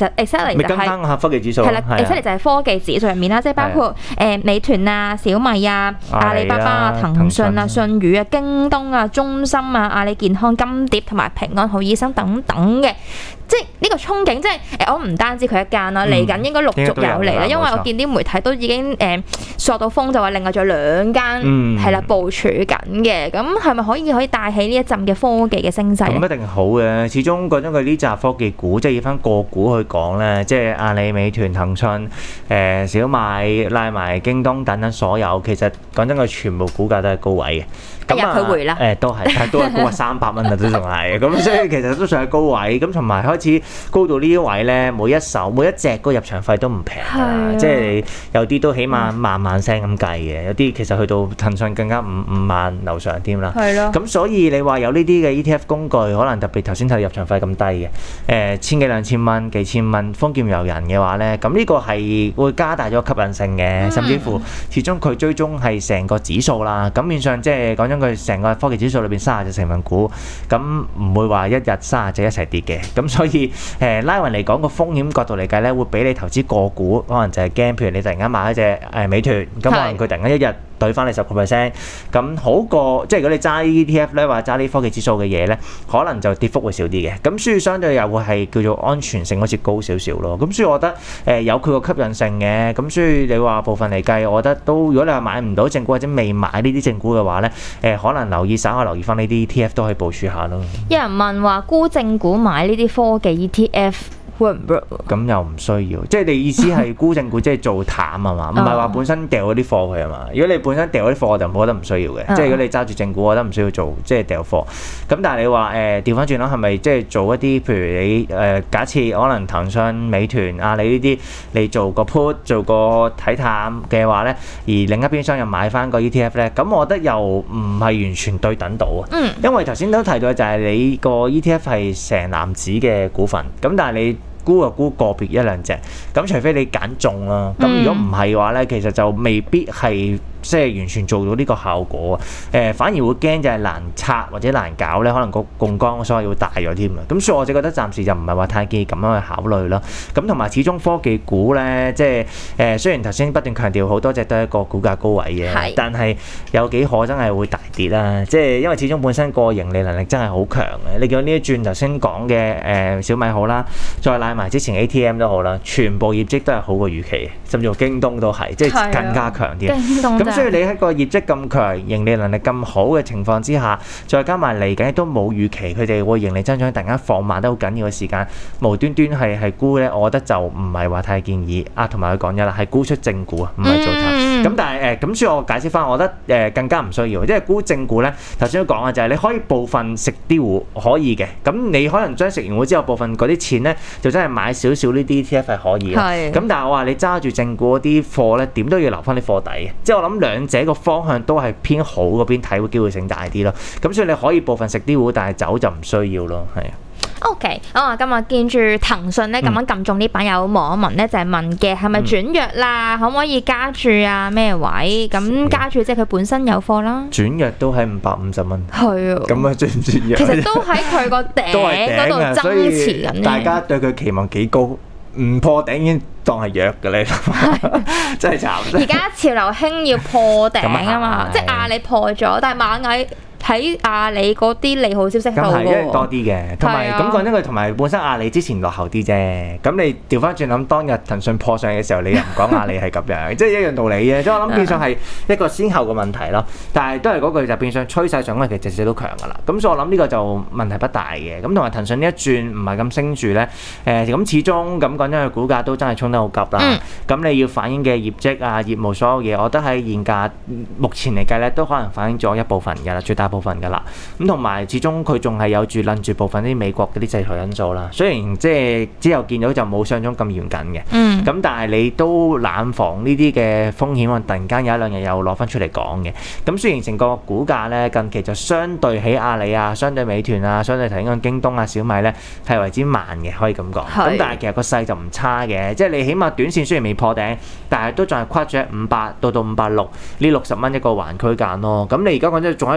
嚟就係跟翻個科技指數。 係啦，Exactly就係科技指數入面啦，即係包括美團啊、小米啊、阿里巴巴啊、騰訊啊、信譽啊、京東啊、中芯啊、阿里健康、金蝶同埋平安好醫生等等嘅。即係呢個憧憬，即係我唔單止佢一間啦，嚟緊應該陸續有嚟啦。因為我見啲媒體都已經索到風，就話另外仲有2間係啦部署緊嘅。咁係咪可以帶起呢一陣嘅科技嘅升勢？ 咁一定好嘅。始終講真，佢呢紮科技股，即係要翻個股去講咧，即係阿里、美團、騰訊、小米、拉埋京東等等所有，其實講真，佢全部股價都係高位嘅。 今日佢回啦， 都係，但係都係高過300蚊啊，都仲係。咁所以其實都算係高位。咁同埋開始高到呢啲位咧，每一隻嗰個入場費都唔平㗎，即係有啲都起碼萬聲咁計嘅，有啲其實去到騰訊更加5萬樓上添啦。係咯。咁所以你話有呢啲嘅 ETF 工具，可能特別頭先睇入場費咁低嘅，千幾2千蚊、幾千蚊，豐儉由人嘅話咧，咁呢個係會加大咗吸引性嘅，甚至乎始終佢追蹤係成個指數啦。咁面上即係講真。佢成個科技指數裏邊30隻成分股，咁唔會話一日30隻一齊跌嘅，咁所以拉勻嚟講個風險角度嚟計咧，會比你投資個股可能就係驚，譬如你突然間買一隻美團，咁可能佢突然間一日對翻你10%，咁好過即係如果你揸 ETF 咧，或者揸啲科技指數嘅嘢咧，可能就跌幅會少啲嘅，咁所以相對又會係叫做安全性好似高少少咯。咁所以我覺得有佢個吸引性嘅，咁所以你話部分嚟計，我覺得都如果你話買唔到正股或者未買呢啲正股嘅話咧，可能稍後留意翻呢啲 ETF 都可以部署下咯。 有人問話沽正股買呢啲科技 ETF。 咁又唔需要，即係你意思係沽正股，即係做淡啊嘛，唔係話本身掉嗰啲貨佢啊嘛。如果你本身掉嗰啲貨，我就覺得唔需要嘅。即係如果你揸住正股，我覺得唔需要做，即係掉貨。咁但係你話調翻轉啦，係咪即係做一啲譬如你假設可能騰訊、美團、阿里呢啲，你做個 put 做個睇淡嘅話咧，而另一邊廂又買翻個 ETF 咧，咁我覺得又唔係完全對等到啊。因為頭先都提到就係你個 ETF 係成籃子嘅股份，咁但係你沽就沽個別1-2隻，咁除非你揀中啦，咁如果唔係嘅話咧，其實就未必係即係完全做到呢個效果啊！反而會驚就係難拆或者難搞咧，可能個槓桿所謂要大咗添啊！咁所以我就覺得暫時就唔係話太建議咁樣去考慮啦。咁同埋始終科技股咧，即係雖然頭先不斷強調好多隻都係一個股價高位嘅，但係有幾可真係會大跌啦！即係因為始終本身個盈利能力真係好強嘅。你見到呢一轉頭先講嘅小米好啦，再拉埋之前 ATM 都好啦，全部業績都係好過預期，甚至乎京東都係，即係更加強啲。咁所以你喺個業績咁強、盈利能力咁好嘅情況之下，再加埋嚟緊都冇預期佢哋會盈利增長突然間放慢得好緊要嘅時間，無端端係沽咧，我覺得就唔係話太建議啊。同埋佢講咗啦，係沽出正股啊，唔係做淡。咁但係咁所以我解釋翻，我覺得更加唔需要，因為沽正股咧，頭先都講嘅就係你可以部分食啲糊可以嘅，咁你可能將食完糊之後部分嗰啲錢咧，就真係買少少呢啲 ETF 係可以嘅。咁但係我話你揸住正股嗰啲貨咧，點都要留翻啲貨底嘅，即係我諗兩者個方向都係偏好嗰邊睇，會機會性大啲咯。咁所以你可以部分食啲糊，但係走就唔需要咯，係啊。 OK，今日見住騰訊咧咁樣撳中呢版，有網民咧就係問嘅係咪轉弱啦？可唔可以加注啊？咩位？咁加注即係佢本身有貨啦。 轉弱都喺550蚊。係啊。咁啊轉唔轉弱？ 其實都喺佢個頂嗰度增持緊。 大家對佢期望幾高？唔破頂已經當係弱嘅咧，真係慘。 而家潮流興要破頂啊嘛，即係阿里破咗，但係螞蟻喺阿里嗰啲利好消息度喎， 因為多啲嘅，同埋咁講，因為同埋本身阿里之前落後啲啫。咁你調翻轉諗，當日騰訊破上嘅時候，你又唔講阿里係咁樣，即係一樣道理嘅。即係我諗變相係一個先後嘅問題咯。但係都係嗰句就變相趨勢上，其實隻隻都強㗎啦。咁所以我諗呢個就問題不大嘅。咁同埋騰訊呢一轉唔係咁升住咧，咁始終咁講，因為股價都真係衝得好急啦。咁你要反映嘅業績啊、業務所有嘢，我覺得喺現價目前嚟計咧，都可能反映咗一部分㗎啦，最大部分㗎啦，咁同埋始終佢仲係有住攬住部分啲美國嗰啲制裁因素啦。雖然即係之後見到就冇想像中咁嚴謹嘅，咁但係你都冷防呢啲嘅風險，突然間有一兩日又攞翻出嚟講嘅。咁雖然成個股價咧近期就相對喺阿里啊、相對美團啊、相對睇緊京東啊、小米咧係為之慢嘅，可以咁講。咁但係其實個勢就唔差嘅，即係你起碼短線雖然未破頂，但係都仲係跨住喺500到560呢60蚊一個環區間咯。咁你而家講真仲喺一個區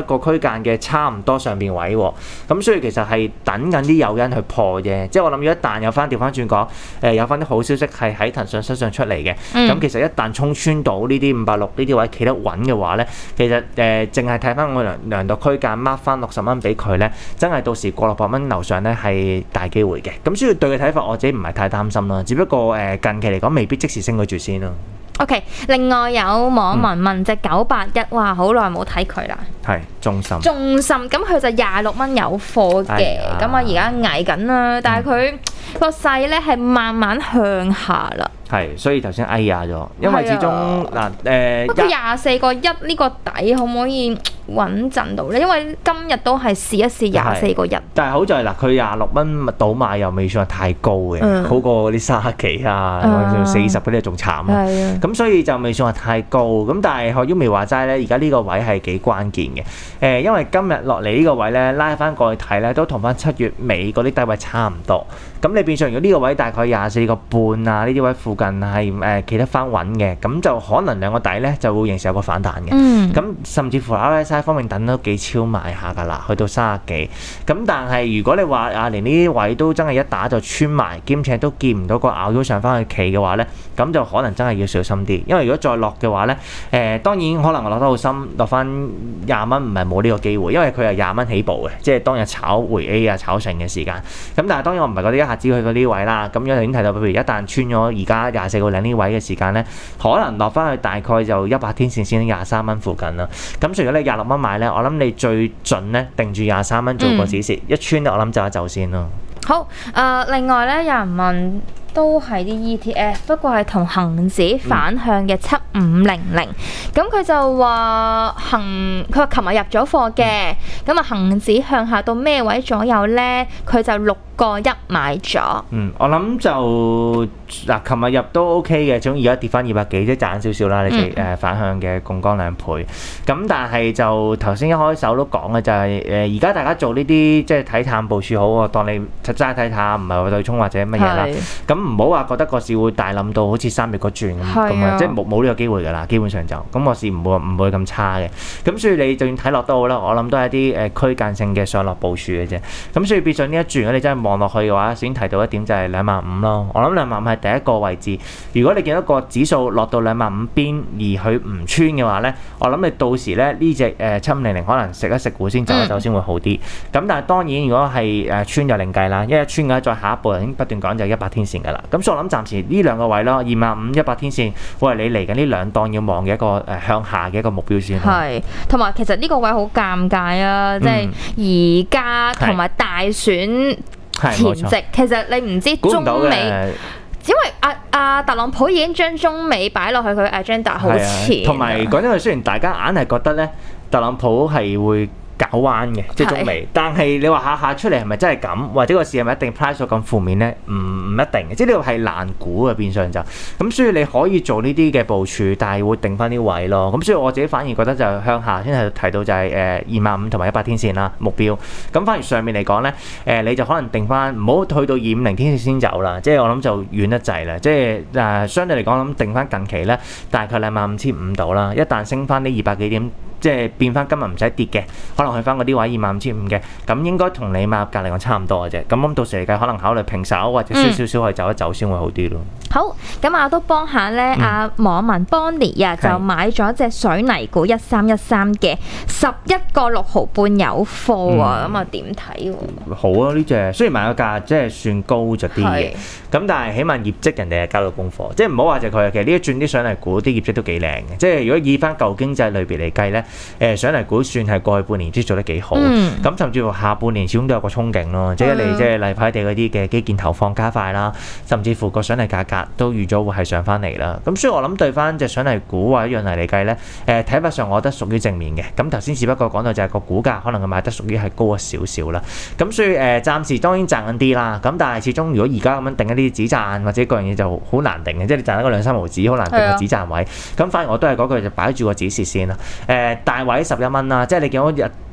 間嘅差唔多上邊位喎。咁所以其實係等緊啲誘因去破啫。即係我諗，如果一旦有翻調翻轉講，有翻啲好消息係喺騰訊身上出嚟嘅，咁其實一旦衝穿到呢啲560呢啲位企得穩嘅話咧，其實淨係睇翻我量度區間 mark 翻60蚊俾佢咧，真係到時過600蚊樓上咧係大機會嘅。咁所以對佢睇法，我自己唔係太擔心啦。只不過近期嚟講，未必即時升佢住先咯。 OK， 另外有網民問隻981，哇，好耐冇睇佢啦。 係中芯。 中芯咁佢就26蚊有貨嘅，咁啊而家捱緊啦，但係佢個勢咧係慢慢向下啦。 係，所以頭先哎呀咗，因為始終嗱佢24個1呢個底可唔可以穩陣到咧？因為今日都係試一試24個1。但係好在嗱，佢26蚊倒買又未算係太高嘅，好過嗰啲30幾啊、40嗰啲仲慘啊。咁所以就未算係太高。咁但係學 Yumi 話齋咧，而家呢個位係幾關鍵嘅。因為今日落嚟呢個位咧，拉翻過去睇咧，都同翻7月尾嗰啲低位差唔多。咁你變相如果呢個位大概24個半啊，呢啲位附近係企得翻穩嘅，咁就可能兩個底咧就會形成有個反彈嘅。咁甚至乎 RSI 方面等都幾超賣下㗎啦，去到30幾。咁但係如果你話連呢啲位都真係一打就穿埋，兼且都見唔到個拗腰上翻去企嘅話咧，咁就可能真係要小心啲。因為如果再落嘅話咧，當然可能落得好深，落翻20蚊唔係冇呢個機會，因為佢係20蚊起步嘅，即係當日炒回 A 啊炒成嘅時間。咁但係當然我唔係嗰啲一下子去到呢位啦。咁樣已經提到，譬如一旦穿咗而家24個0呢位嘅時間咧，可能落翻去大概就100天線先23蚊附近啦。咁如果你26蚊買咧，我諗你最準咧定住23蚊做個止蝕，一穿咧我諗就一走先咯。 好，另外咧有人問。都係啲 ETF， 不過係同恒指反向嘅7500。咁佢就話佢話琴日入咗貨嘅，咁啊恒指向下到咩位左右呢？佢就6個1買咗。 我諗就嗱，琴日入都 OK 嘅，總而家跌翻200幾，即係賺少少啦。你哋反向嘅槓桿2倍。咁但係就頭先一開手都講嘅就係而家大家做呢啲即係睇淡部署好喎，當你齋睇淡，唔係話對沖或者乜嘢啦。咁唔好話覺得個市會大冧到好似3月個轉咁，即係冇呢個機會㗎啦。基本上就咁個市唔會咁差嘅。咁所以你就算睇落都好啦，我諗都係一啲區間性嘅上落部署嘅啫。咁所以變相呢一轉，如果你真係望落去嘅話，先提到一點就係25000咯。我諗25000係第一個位置。如果你見到個指數落到25000邊，而佢唔穿嘅話咧，我諗你到時咧呢隻7500可能食一食股先走一走先會好啲。咁但係當然如果係穿就另計啦，因為穿嘅再下一步已經不斷講就100天線㗎啦。咁所以我諗暫時呢兩個位咯，25000、100天線，會係你嚟緊呢兩檔要望嘅一個向下嘅一個目標先。係，同埋其實呢個位好尷尬啊，即係而家同埋大選前夕，其實你唔知中美。因為阿特朗普已經將中美擺落去佢 agenda 好前，同埋講真，佢雖然大家硬係覺得咧，特朗普係會搞彎嘅，即係中美。但係你話下下出嚟係咪真係咁，或者個市係咪一定 price 到咁負面咧？唔一定嘅，即係呢個係難估嘅變相就。咁所以你可以做呢啲嘅部署，但係會定翻啲位咯。咁所以我自己反而覺得就向下先係提到就係25000同埋100天線啦目標。咁反而上面嚟講咧，你就可能定翻唔好去到250天線先走啦。即係我諗就遠得滯啦。即係相對嚟講，諗定翻近期咧大概25500度啦。一旦升翻呢200幾點。即係變翻今日唔使跌嘅，可能去翻嗰啲位25500嘅，咁應該同你買入價嚟講差唔多嘅啫。咁到時嚟計，可能考慮平手或者輸少少去走一走先會好啲咯。 好，咁我都幫下咧，阿網民 Bonnie 啊，就買咗隻水泥股1313嘅11個6毫半有貨啊，咁啊點睇喎？ 好啊，呢隻雖然買個價即係算高咗啲嘅，咁但係起碼業績人哋係交到功課，即係唔好話就佢。其實呢一轉啲水泥股啲業績都幾靚嘅，即係如果以翻舊經濟類別嚟計咧。水泥股算係過去半年即做得幾好，咁甚至乎下半年始終都有個憧憬咯，即係你即係例牌地嗰啲嘅基建投放加快啦，甚至乎個水泥價格都預咗會係上翻嚟啦。咁所以我諗對翻隻水泥股或者樣嚟計咧，睇法上我覺得屬於正面嘅。咁頭先只不過講到就係個股價可能佢買得屬於係高咗少少啦。咁所以暫時當然賺緊啲啦。咁但係始終如果而家咁樣定一啲止賺或者嗰樣嘢就好難定嘅，即係你賺一個2-3毫子好難定個止賺位。咁反而我都係嗰句就擺住個止蝕先啦。大位11蚊啦，即係你見到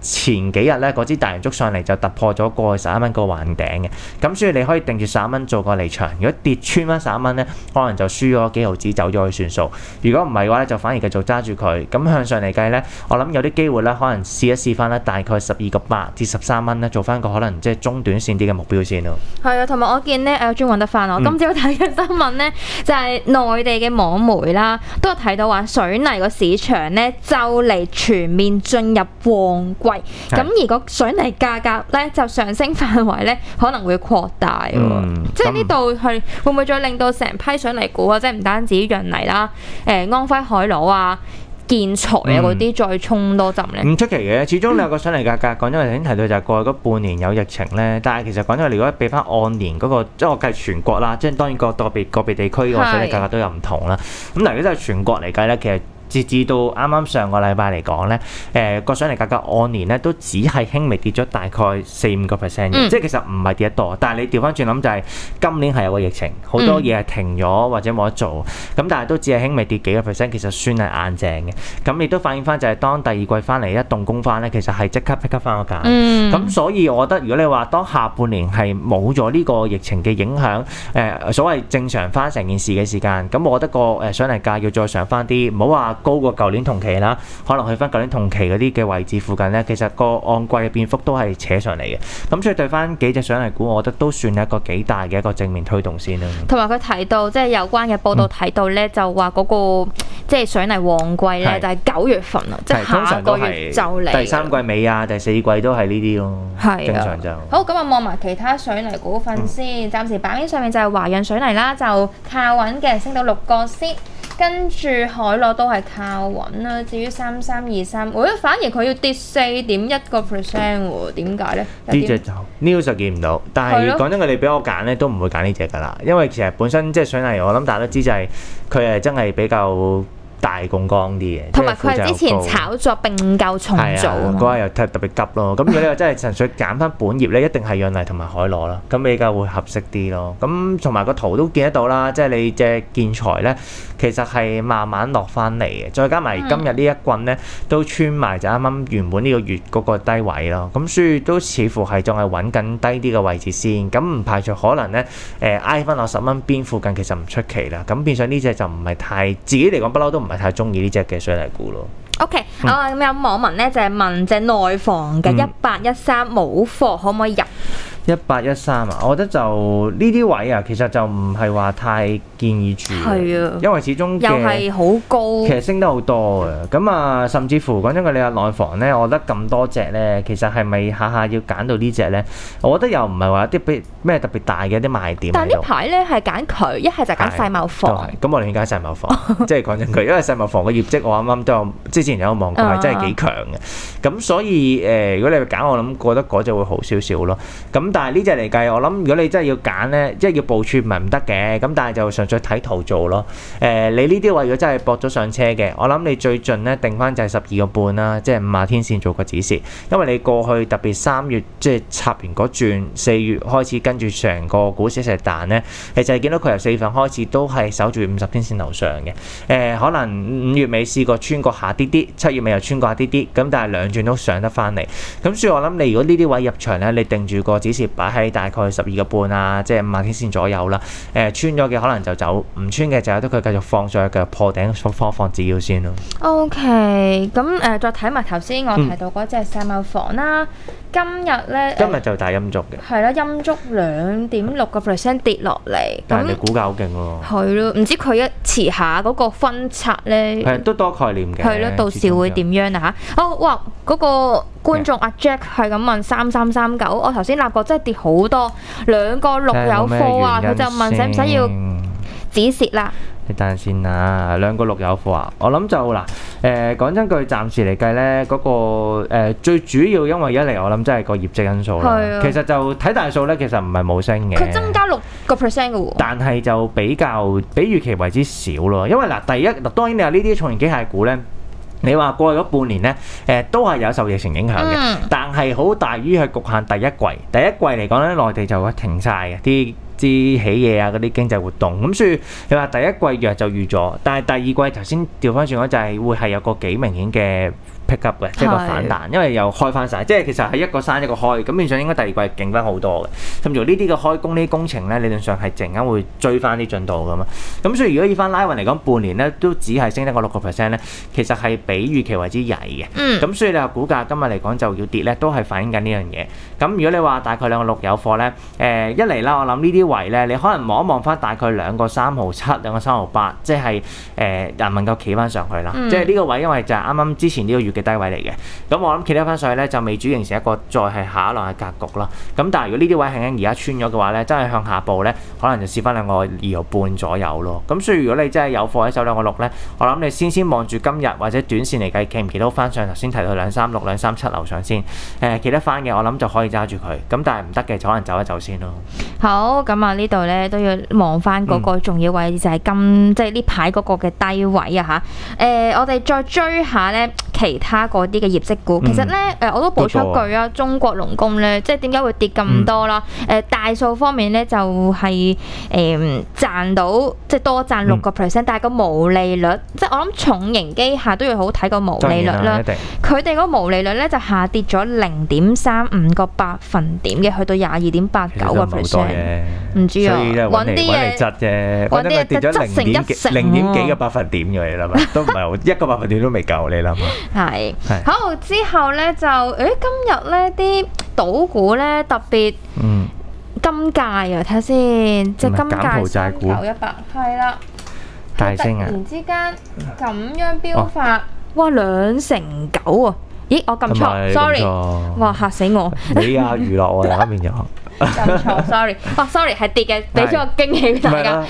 前幾日咧嗰支大陽燭上嚟就突破咗過去11蚊個橫頂嘅，咁所以你可以定住11蚊做個離場。如果跌穿翻11蚊咧，可能就輸咗幾毫子走咗去算數。如果唔係嘅話咧，就反而繼續揸住佢。咁向上嚟計咧，我諗有啲機會咧，可能試一試翻咧，大概12.8至13蚊咧，做翻個可能即係中短線啲嘅目標先咯。 係啊，同埋我見咧，終於揾得翻我今朝睇嘅新聞咧，就係內地嘅網媒啦，都有睇到話水泥個市場咧就嚟全面進入旺季，咁而個水泥價格咧就上升範圍咧可能會擴大喎，即係呢度係會唔會再令到成批水泥股啊，即係唔單止潤泥啦，安徽海螺啊、建材啊嗰啲再衝多陣咧？唔出奇嘅，始終你有個水泥價格，講真我頭先提到就係過去嗰半年有疫情咧，但係其實講真，如果俾翻按年嗰個，即係我計全國啦，即係當然個別地區個水泥價格都有唔同啦。咁但係如果真係全國嚟計咧，其實截至到啱啱上個禮拜嚟講咧，個水泥價格按年咧都只係輕微跌咗大概4-5%嘅，即係其實唔係跌得多。但係你調翻轉諗就係今年係有個疫情，好多嘢係停咗或者冇得做，咁但係都只係輕微跌幾個%，其實算係硬淨嘅。咁亦都反映翻就係當第二季翻嚟一動工翻咧，其實係即刻 pick up 翻個價。咁所以我覺得如果你話當下半年係冇咗呢個疫情嘅影響，所謂正常翻成件事嘅時間，咁我覺得個水泥價要再上翻啲，唔好話高過舊年同期啦，可能去翻舊年同期嗰啲嘅位置附近咧，其實個按季嘅變幅都係扯上嚟嘅。咁所以對翻幾隻水泥股，我覺得都算係一個幾大嘅一個正面推動先啦。 同埋佢提到即係有關嘅報道提到咧，就話嗰個即係水泥旺季咧，就係9月份啊，即係下個月就嚟。 第三季尾啊，第四季都係呢啲咯。係正常就好。咁啊，望埋其他水泥股份先。暫時版面上面就係華潤水泥啦，就靠穩嘅，升到6個先。跟住海螺都係靠穩啦。至於3323，反而佢要跌4.1%喎，點解咧？ 呢隻就 news 就見唔到，但係講真，佢哋俾我揀咧，都唔會揀呢隻噶啦，因為其實本身即係水泥，我諗大家都知就係佢係真係比較大槓桿啲嘅， 同埋佢係之前炒作並購重組啊， 嗰日又特別急咯。咁如果你話真係純粹揀翻本業咧，一定係潤泥同埋海螺啦，咁比較會合適啲咯。咁同埋個圖都見得到啦，即係你隻建材咧，其實係慢慢落翻嚟嘅，再加埋今日呢一棍咧都穿埋就啱啱原本呢個月嗰個低位咯。咁所以都似乎係仲係揾緊低啲嘅位置先。咁唔排除可能咧挨翻落10蚊邊附近，其實唔出奇啦。咁變相呢隻就唔係太自己嚟講不嬲都唔係太中意呢隻嘅水泥股咯。 OK，咁有網民咧就係問隻內房嘅1813冇貨可唔可以入 ？1813啊，我覺得就呢啲位啊，其實就唔係話太建議住，係啊，因為始終又係好高， 其實升得好多嘅。咁啊，甚至乎講真句，你話內房咧，我覺得咁多隻咧，其實係咪下下要揀到呢隻咧？我覺得又唔係話一啲咩特別大嘅一啲賣點。 但係呢排咧係揀佢，一係就揀世貿房。 咁我哋揀世貿房，即係講真句，因為世貿房嘅業績我啱啱都有，之前有望過係真係幾強嘅。咁所以如果你揀，我諗覺得嗰隻會好少少咯。咁但係呢隻嚟計，我諗如果你真係要揀咧，即係要部署唔係唔得嘅。咁但係就純粹睇圖做咯。你呢啲位如果真係搏咗上車嘅，我諗你最盡咧定翻就係12個半啦，即係50天線做個指示。因為你過去特別3月即係插完嗰轉，4月開始跟住成個股市一齊彈咧，你就係見到佢由4月份開始都係守住50天線樓上嘅。可能5月尾試過穿過下啲啲，7月尾又穿過下啲啲，咁但係兩轉都上得翻嚟。咁所以我諗你如果呢啲位入場咧，你定住個指示擺喺大概12個半啊，即係50天線左右啦。穿咗嘅可能就走，唔穿嘅就由得佢繼續放上去，繼續破頂放指標先咯。 OK，咁再睇埋頭先我提到嗰隻世貿房啦。今日就大陰燭嘅， 係啦，陰燭2.6% 跌落嚟。 但係你股價好勁喎。 係咯，唔知佢一遲下嗰個分拆咧， 係都多概念嘅。 係咯，到時會點樣啊？嚇！哇！嗰個觀眾阿 Jack 係咁問3339，我頭先立過真係跌好多，2個6有貨啊，佢就問使唔使要止蝕啦？ 你等陣先啊，2個6有貨啊！我諗就嗱，講真句，暫時嚟計咧，嗰個最主要因為一嚟我諗真係個業績因素啦。其實就睇大數咧，其實唔係冇升嘅。 佢增加6%嘅喎。 但係就比預期為之少咯，因為嗱，第一當然你話呢啲重型機械股咧。你話過去嗰半年咧，都係有受疫情影響嘅，但係好大於係局限第一季。第一季嚟講咧，內地就會停晒嘅啲起嘢啊嗰啲經濟活動。咁所以你話第一季弱就預咗，但係第二季頭先調翻轉講就係會係有個幾明顯嘅 pick up 嘅，即係個反彈，因為又開翻晒，即係其實係一個山一個開，咁變相應該第二季勁翻好多嘅。甚至乎呢啲嘅開工呢啲工程咧，理論上係陣間會追翻啲進度噶嘛。咁所以如果以翻拉勻嚟講，半年咧都只係升得個6%咧，其實係比預期為之曳嘅。咁所以你話股價今日嚟講就要跌咧，都係反映緊呢樣嘢。咁如果你話大概2個6有貨咧，一嚟啦，我諗呢啲位咧，你可能望一望翻大概2個3毫7、2個3毫8，即係能唔能夠企翻上去啦？即係呢個位，因為就係啱啱之前呢個月嘅低位嚟嘅。咁我諗企得翻上去咧，就未主形成一個再係下一浪嘅格局啦。咁但係如果呢啲位係而家穿咗嘅話咧，真係向下步咧，可能就試翻2個2毫半左右咯。咁所以如果你真係有貨喺手2個6咧，我諗你先望住今日或者短線嚟計，企唔企到翻上頭先提到236、237樓上先，企得翻嘅，我諗就可以揸住佢。咁但係唔得嘅就可能走一走先咯。 好，咁啊呢度咧都要望翻嗰個重要位置，就係即係呢排嗰個嘅低位啊嚇。我哋再追下咧其他嗰啲嘅業績股，其實咧我都補充一句啊，中國龍工咧，即係點解會跌咁多啦？大數方面咧就係賺到即係多賺6%，但係個毛利率，即係我諗重型機械都要好睇個毛利率啦。佢哋個毛利率咧就下跌咗0.35個百分點嘅，去到22.89%。唔知啊，揾啲嘢質啫，揾啲嘢跌咗0.幾個百分點嘅，你諗下，都唔係1個百分點都未夠，你諗下。 係好，之後咧就今日咧啲賭股咧特別金界啊，睇下先，即係金界3918係啦， 大升啊！ 突然之間咁樣飆發，哇2成9啊！咦，我撳錯 ，sorry， 哇嚇死我！ 你啊娛樂我哋嗰邊有。 撳錯 ，sorry， sorry 係跌嘅，俾咗個驚喜俾大家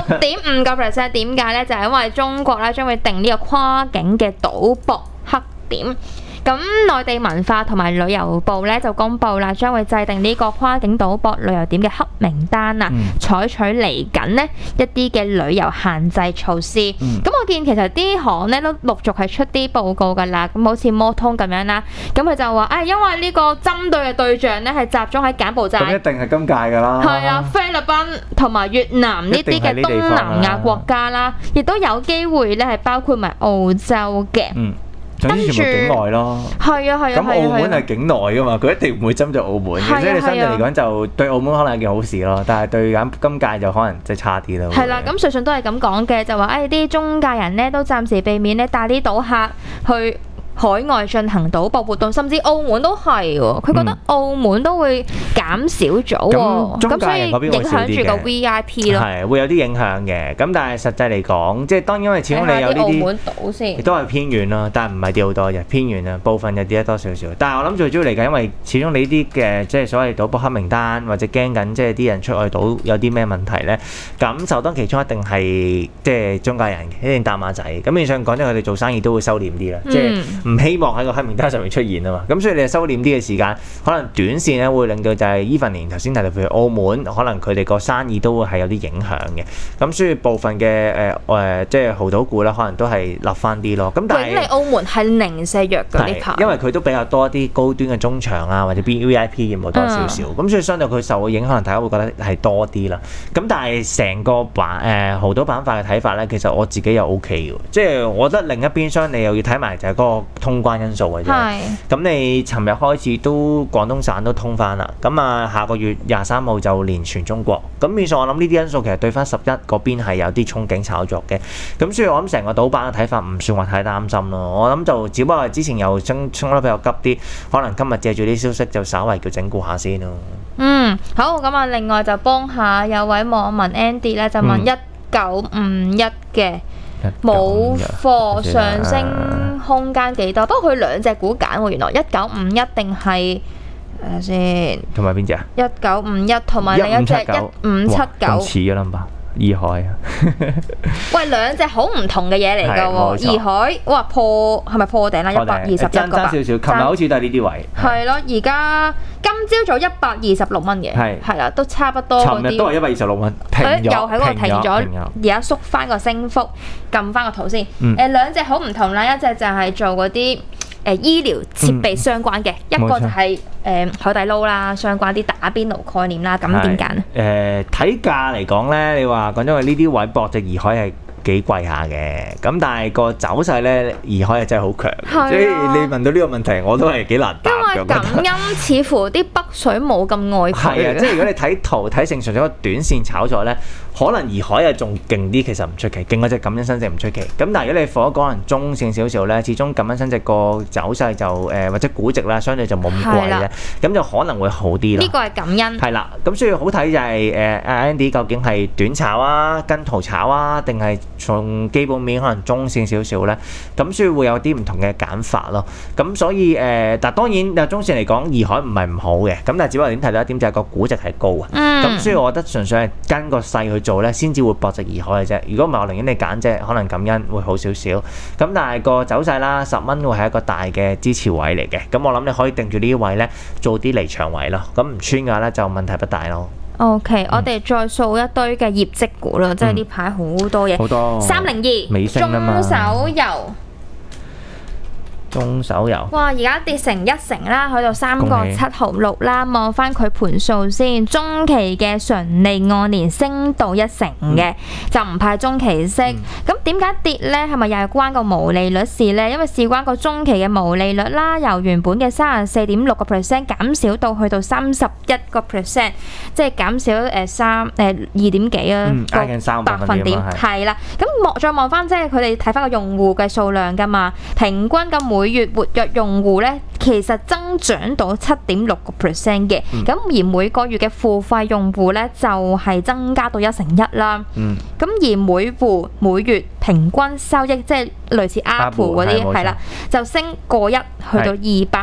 ，6.5%。點解咧？就係因為中國咧將會定呢個跨境嘅賭博黑點。咁內地文化同埋旅遊部咧就公布啦，將會制定呢個跨境賭博旅遊點嘅黑名單啊，採取嚟緊呢一啲嘅旅遊限制措施。咁我見其實啲行咧都陸續係出啲報告㗎啦，咁好似摩通咁樣啦，咁佢就話因為呢個針對嘅對象咧係集中喺柬埔寨， 咁一定係今屆㗎啦。係啊，菲律賓同埋越南呢啲嘅東南亞國家啦，亦都有機會咧係包括埋澳洲嘅。 總之全部境外咯， 係啊。咁澳門係境內㗎嘛，佢一定唔會針對澳門嘅，所以你相對嚟講就對澳門可能係件好事咯，但係對今屆就可能即係差啲咯。係啦， 咁瑞信都係咁講嘅，就話啲中介人咧都暫時避免咧帶啲賭客去海外進行賭博活動，甚至澳門都係喎，佢覺得澳門都會減少咗喎，咁所以影響住個 VIP 咯， 係會有啲影響嘅。咁但係實際嚟講，即係當然因為始終你有呢啲， 澳門賭先， 亦都係偏遠咯，但係唔係跌好多嘅，偏遠啊，部分又跌得多少少。但係我諗最主要嚟講，因為始終你啲嘅即係所謂賭博黑名單，或者驚緊即係啲人出去賭有啲咩問題咧，咁首當其衝一定係即係中介人一定搭馬仔。咁變相講，即係佢哋做生意都會收斂啲啦，即係唔希望喺個黑名單上面出現啊嘛，咁所以你收斂啲嘅時間，可能短線咧會令到就係even年頭先提到，譬如澳門，可能佢哋個生意都會係有啲影響嘅，咁所以部分嘅即係豪賭股咧，可能都係立翻啲咯。咁但係， 你澳門係零舍弱嘅呢排， 因為佢都比較多一啲高端嘅中場啊，或者 VIP 業務多少少，咁所以相對佢受嘅影響，可能大家會覺得係多啲啦。咁但係成個豪賭板塊嘅睇法咧，其實我自己又 OK 嘅，即係我覺得另一邊廂你又要睇埋就係嗰個通關因素嘅啫。咁你尋日開始都廣東省都通翻啦，咁啊下個月23號就連全中國，咁變相我諗呢啲因素其實對翻11嗰邊係有啲憧憬炒作嘅，咁所以我諗成個賭板嘅睇法唔算話太擔心咯。我諗就只不過係之前又衝得比較急啲，可能今日借住啲消息就稍為叫整固下先咯。 好，咁啊另外就幫下有位網民 Andy 咧就問1951嘅。冇貨上升空間幾多？不過佢兩隻股揀喎，原來1951定係睇下先， 同埋邊隻啊 ？1951同埋另一隻1579， 咁似嘅 number。義海啊！ 喂，兩隻好唔同嘅嘢嚟㗎喎。義海哇係咪破頂啦？121個爭少少，琴日好似都係呢啲位。係咯，而家今朝早126蚊嘅，係啦，都差不多嗰啲。 尋日都係126蚊， 又喺嗰度停咗，而家縮翻個升幅，撳翻個圖先。兩隻好唔同啦，一隻就係做嗰啲醫療設備相關嘅，一個就係海底撈啦，相關啲打邊爐概念啦，咁點揀？ 睇價嚟講咧，你話講咗佢呢啲位博隻義海係幾貴下嘅。咁但係個走勢咧，怡海係真係好強，所以你問到呢個問題，我都係幾難答嘅。 因為感恩似乎啲北水冇咁愛佢。 係啊，即係如果你睇圖睇成純咗個短線炒作咧，可能怡海係仲勁啲，其實唔出奇，勁嗰隻感恩新值唔出奇。咁但係如果你放咗可能中線少少咧，始終感恩新值個走勢就或者估值啦，相對就冇咁貴嘅，咁就可能會好啲啦。 呢個係感恩。 係啦，咁所以好睇就係Andy 究竟係短炒啊、跟圖炒啊，定係從基本面可能中線少少咧？咁所以會有啲唔同嘅揀法咯。咁所以但當然中線嚟講，怡海唔係唔好嘅，咁但係只不過點睇到一點就係個估值係高啊。咁所以我覺得純粹係跟個勢去做咧，先至會博值怡海嘅啫。如果唔係，我寧願你揀隻可能感恩會好少少。咁但係個走勢啦，10蚊會係一個大嘅支持位嚟嘅。咁我諗你可以定住呢啲位咧，做啲離場位咯。咁唔穿嘅話咧，就問題不大咯。 OK，我哋再數一堆嘅業績股啦，即係呢排好多嘢。 好多。 302 中手遊。 中手遊， 哇！而家跌成1成啦，去到3.766啦。望翻佢盤數先，中期嘅純利按年升到1成嘅，就唔派中期息。咁點解跌呢？係咪又係關個毛利率事呢？因為事關個中期嘅毛利率啦，由原本嘅34.6% 減少到去到31%，即係減少2點幾啊個百分點。係啦，咁再望翻即係佢哋睇翻個用戶嘅數量㗎嘛，平均嘅每月活躍用戶咧，其實增長到7.6% 嘅，咁而每個月嘅付費用戶咧就係增加到1成1啦。咁而每戶每月平均收益即係類似 Apple 嗰啲係啦，就升過1去到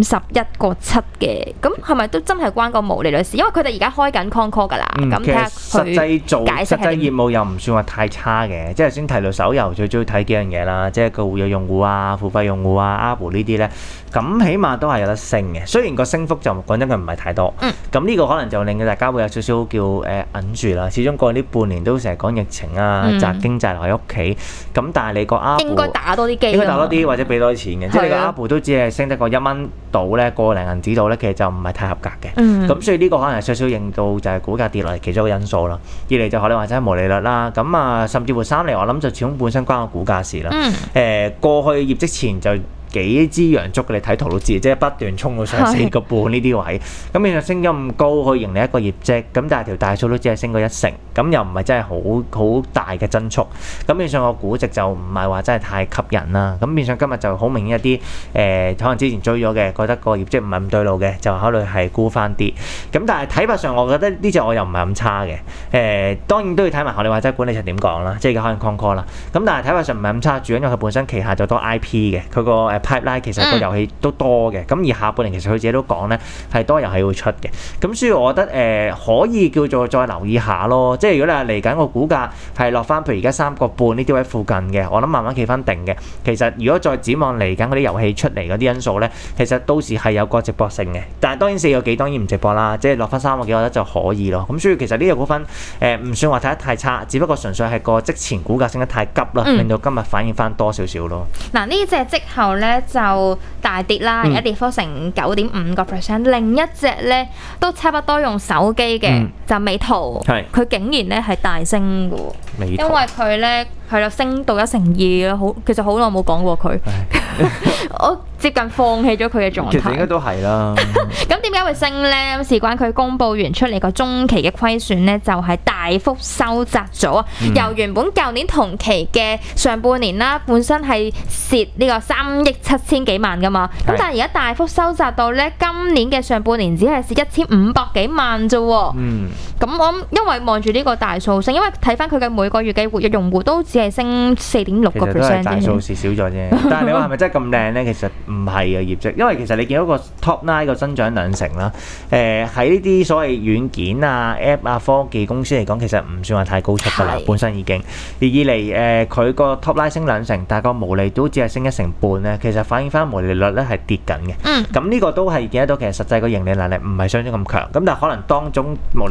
251.7嘅。咁係咪都真係關個毛利率事？因為佢哋而家開緊 Concall 㗎啦。咁睇下佢實際業務又唔算話太差嘅，即係先提到手遊最主要睇幾樣嘢啦，即係個活躍用戶啊、付費用戶啊、Apple 呢啲咧，咁起碼都係有得升嘅。雖然個升幅就講真佢唔係太多，咁呢個可能就令到大家會有少少叫揞住啦。始終過去呢半年都成日講疫情啊、宅經濟留喺屋企，咁但係你個 Apple 應該打多啲機， 應該打多啲或者俾多啲錢嘅，即係你個 Apple 都只係升得個1蚊到咧，個零銀紙度咧，其實就唔係太合格嘅。咁所以呢個可能係少少令到就係股價跌落嚟其中一個因素啦。二嚟就學你話齋毛利率啦，咁甚至乎3嚟我諗就始終本身關個股價事啦。過去業績前就幾支陽燭嘅，你睇圖都知，即係不斷衝到上4.5呢啲位，咁變相升咗咁高去迎嚟一個業績，咁但係條大數都只係升過1成，咁又唔係真係好大嘅增速，咁變相個估值就唔係話真係太吸引啦，咁變相今日就好明顯一啲可能之前追咗嘅，覺得個業績唔係咁對路嘅，就考慮係沽翻啲，咁但係睇法上我覺得呢隻我又唔係咁差嘅，當然都要睇埋學你話齋管理層點講啦，即係而家可能 Concall 啦，咁但係睇法上唔係咁差，主要因為佢本身旗下就多 IP 嘅，佢個pipeline 其實個遊戲都多嘅，咁而下半年其實佢自己都講咧係多遊戲會出嘅，咁所以我覺得可以叫做再留意下咯，即係如果你係嚟緊個股價係落翻，譬如而家3.5呢啲位附近嘅，我諗慢慢企翻定嘅。其實如果再展望嚟緊嗰啲遊戲出嚟嗰啲因素咧，其實到時係有個直播性嘅，但係當然4個幾當然唔直播啦，即係落翻3個幾我覺得就可以咯。咁所以其實呢個股份唔算話睇得太差，只不過純粹係個即前股價升得太急啦，令到今日反映翻多少少咯。 嗱呢隻即後咧就大跌啦，而家跌幅成9.5%。另一隻咧都差不多用手機嘅，就美圖，佢竟然咧係大升嘅，因為佢咧係啦升到1成2啦，其實好耐冇講過佢，我接近放棄咗佢嘅狀態。 其實應該都係啦。 咁點解會升咧？咁事關佢公佈完出嚟個中期嘅虧損咧，就係大幅收窄咗，由原本舊年同期嘅上半年啦，本身係蝕呢個3億7千幾萬噶嘛，咁但係而家大幅收窄到咧，今年嘅上半年只係蝕1500幾萬啫喎。咁我諗因為望住呢個大數升，因為睇翻佢嘅每個月嘅活躍用戶都只係升4.6%。其實都係大數蝕少咗啫。但係你話係咪真係咁靚咧？其實唔係嘅業績，因為其實你見到個 top line 個增長2成啦。喺呢啲所謂軟件啊、app 啊、科技公司嚟講，其實唔算話太高出㗎啦，本身已經。而二嚟佢個 top line 升2成，但係個毛利都只係升1成半咧，其實反映翻毛利率咧係跌緊嘅。咁呢個都係見得到，其實實際個盈利能力唔係相當咁強。咁但係可能當中毛利率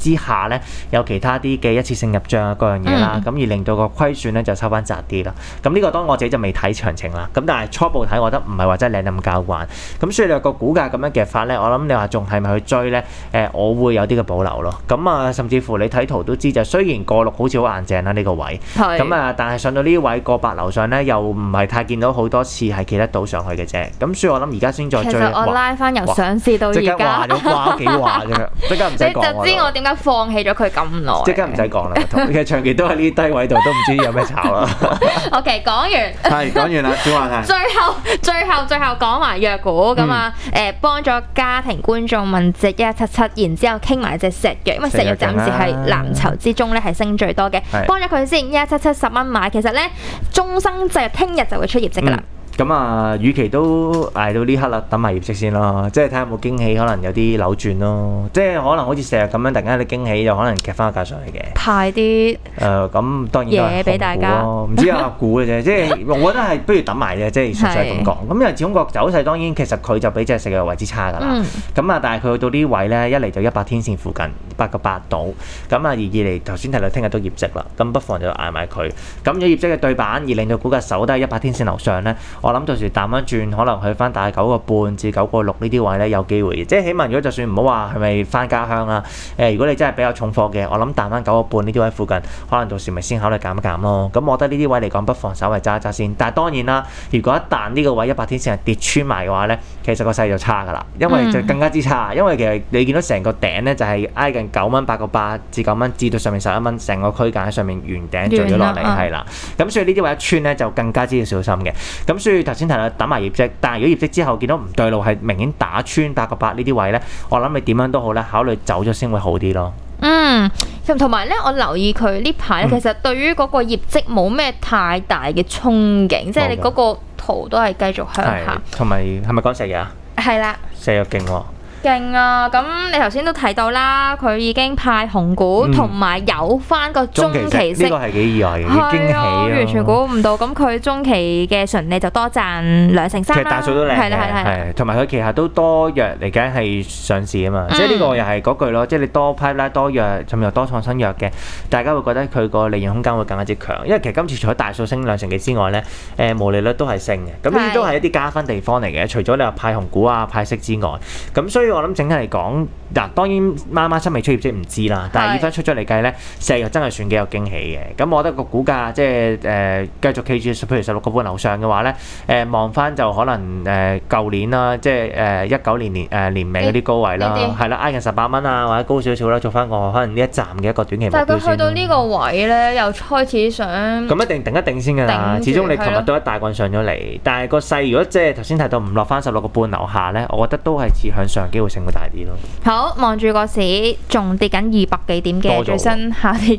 之下咧，有其他啲嘅一次性入帳啊嗰樣嘢啦，咁而令到個虧損咧就收翻窄啲啦。咁呢個當然我自己就未睇詳情啦。咁但係初步睇，我覺得唔係話真係靚得咁交關。咁所以你話個股價咁樣夾法咧，我諗你話仲係咪去追咧？我會有啲嘅保留咯。咁啊，甚至乎你睇圖都知，就雖然過6好似好硬淨啦呢個位，咁啊，但係上到呢位過8樓上咧，又唔係太見到好多次係企得到上去嘅啫。咁所以我諗而家先再追。 其實我拉翻由上市到而家， 即刻話咗掛幾話啫，即刻唔使講。 你就知我點解放棄咗佢咁耐。 即刻唔使講啦，其實長期都喺呢啲低位度，都唔知有咩炒啦。 OK， 講完。 係講完啦，轉話題。 最後講埋藥股咁啊，幫咗家庭觀眾問隻1177，然之後傾埋隻石藥，因為石藥暫時係藍籌之中咧係升最多嘅，幫咗佢先1177 10蚊買，其實咧中生製聽日就會出業績㗎啦。 咁啊，與其都捱到呢刻啦，等埋業績先咯，即係睇下有冇驚喜，可能有啲扭轉咯，即係可能好似成日咁樣，突然間有啲驚喜，就可能夾翻個價上嚟嘅。派啲咁當然嘢俾大家，唔知有估嘅啫，即係我覺得係不如等埋啫，即係實際咁講。咁因為始終個走勢當然其實佢就比隻石藥為之差㗎啦。咁啊，但係佢去到呢位咧，一嚟就100天線附近8個8度，咁啊，二嚟頭先提到聽日都業績啦，咁不妨就捱埋佢。咁有業績嘅對板而令到股價守得喺100天線樓上咧。我諗到時彈翻轉，可能去翻大概9個半至9個6呢啲位咧有機會嘅，即係起碼如果就算唔好話係咪翻家鄉啊，如果你真係比較重貨嘅，我諗彈翻9個半呢啲位附近，可能到時咪先考慮減一減咯。咁我覺得呢啲位嚟講，不妨稍微揸一揸先。但係當然啦，如果一旦呢個位100天線係跌穿埋嘅話咧，其實個勢就差㗎啦，因為就更加之差，因為其實你見到成個頂咧就係挨近9蚊8個8至9蚊，至到上面11蚊，成個區間喺上面圓頂墜咗落嚟，係啦。咁所以呢啲位一穿咧就更加之要小心嘅。咁所以頭先提到等埋業績，但係如果業績之後見到唔對路，係明顯打穿8個8呢啲位咧，我諗你點樣都好咧，考慮走咗先會好啲咯。 同埋咧，我留意佢呢排其實對於嗰個業績冇咩太大嘅憧憬，即係你嗰個圖都係繼續向下。 同埋係咪講石藥啊？ 係啦， 石藥勁喎。 勁啊！咁你頭先都提到啦，佢已經派紅股，同埋有翻個中期息， 呢個係幾意外嘅，幾驚喜啊！ 完全估唔到。咁佢中期嘅純利就多賺2成3啦。 其實大數都靚嘅，係同埋佢旗下都多藥嚟緊係上市啊嘛，即係呢個又係嗰句咯，即係你多 pipeline 多藥，甚至又多創新藥嘅，大家會覺得佢個利潤空間會更加之強。因為其實今次除咗大數升2成幾之外咧，毛利率都係升嘅，咁呢啲都係一啲加分地方嚟嘅。除咗你話派紅股啊、派息之外，咁所以我諗整體嚟講，嗱當然媽媽新未出業績唔知啦，但係依番出咗嚟計咧，石藥真係算幾有驚喜嘅。咁我覺得個股價即係繼續企住，譬如16個半樓上嘅話咧，望翻就可能舊年啦，即係19年年尾嗰啲高位啦，係啦，挨近18蚊啊，或者高少少啦，做翻個可能呢一站嘅一個短期目標先。但係佢去到呢個位咧，又開始想咁一定定一定先㗎啦。始終你琴日都一大棍上咗嚟，但係個勢如果即係頭先提到唔落翻16個半樓下咧，我覺得都係似向上機會性會大啲咯。好，望住個市仲跌緊200幾點嘅，最新下跌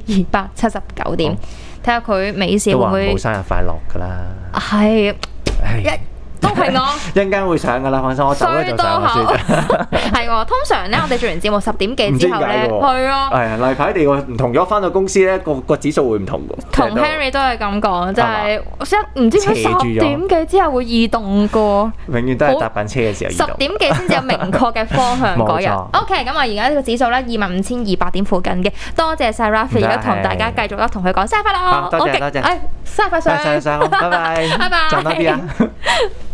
279點，睇下佢尾市會唔會冇生日快樂㗎啦。係都係我一陣間會上㗎啦，放心，我走咗就上咗先。係喎，通常咧我哋做完節目10點幾之後咧，係啊，係啊，例牌地喎，唔同咗翻到公司咧，個指數會唔同㗎。同 Henry 都係咁講，就係唔知佢10點幾之後會異動㗎。永遠都係搭緊車嘅時候異動。10點幾先至有明確嘅方向嗰日。OK，咁我而家呢個指數咧25,200點附近嘅，多謝晒 Rafi 而家同大家繼續咧同佢講生日快樂。多謝，生日快樂，拜拜，拜拜，賺多啲啊！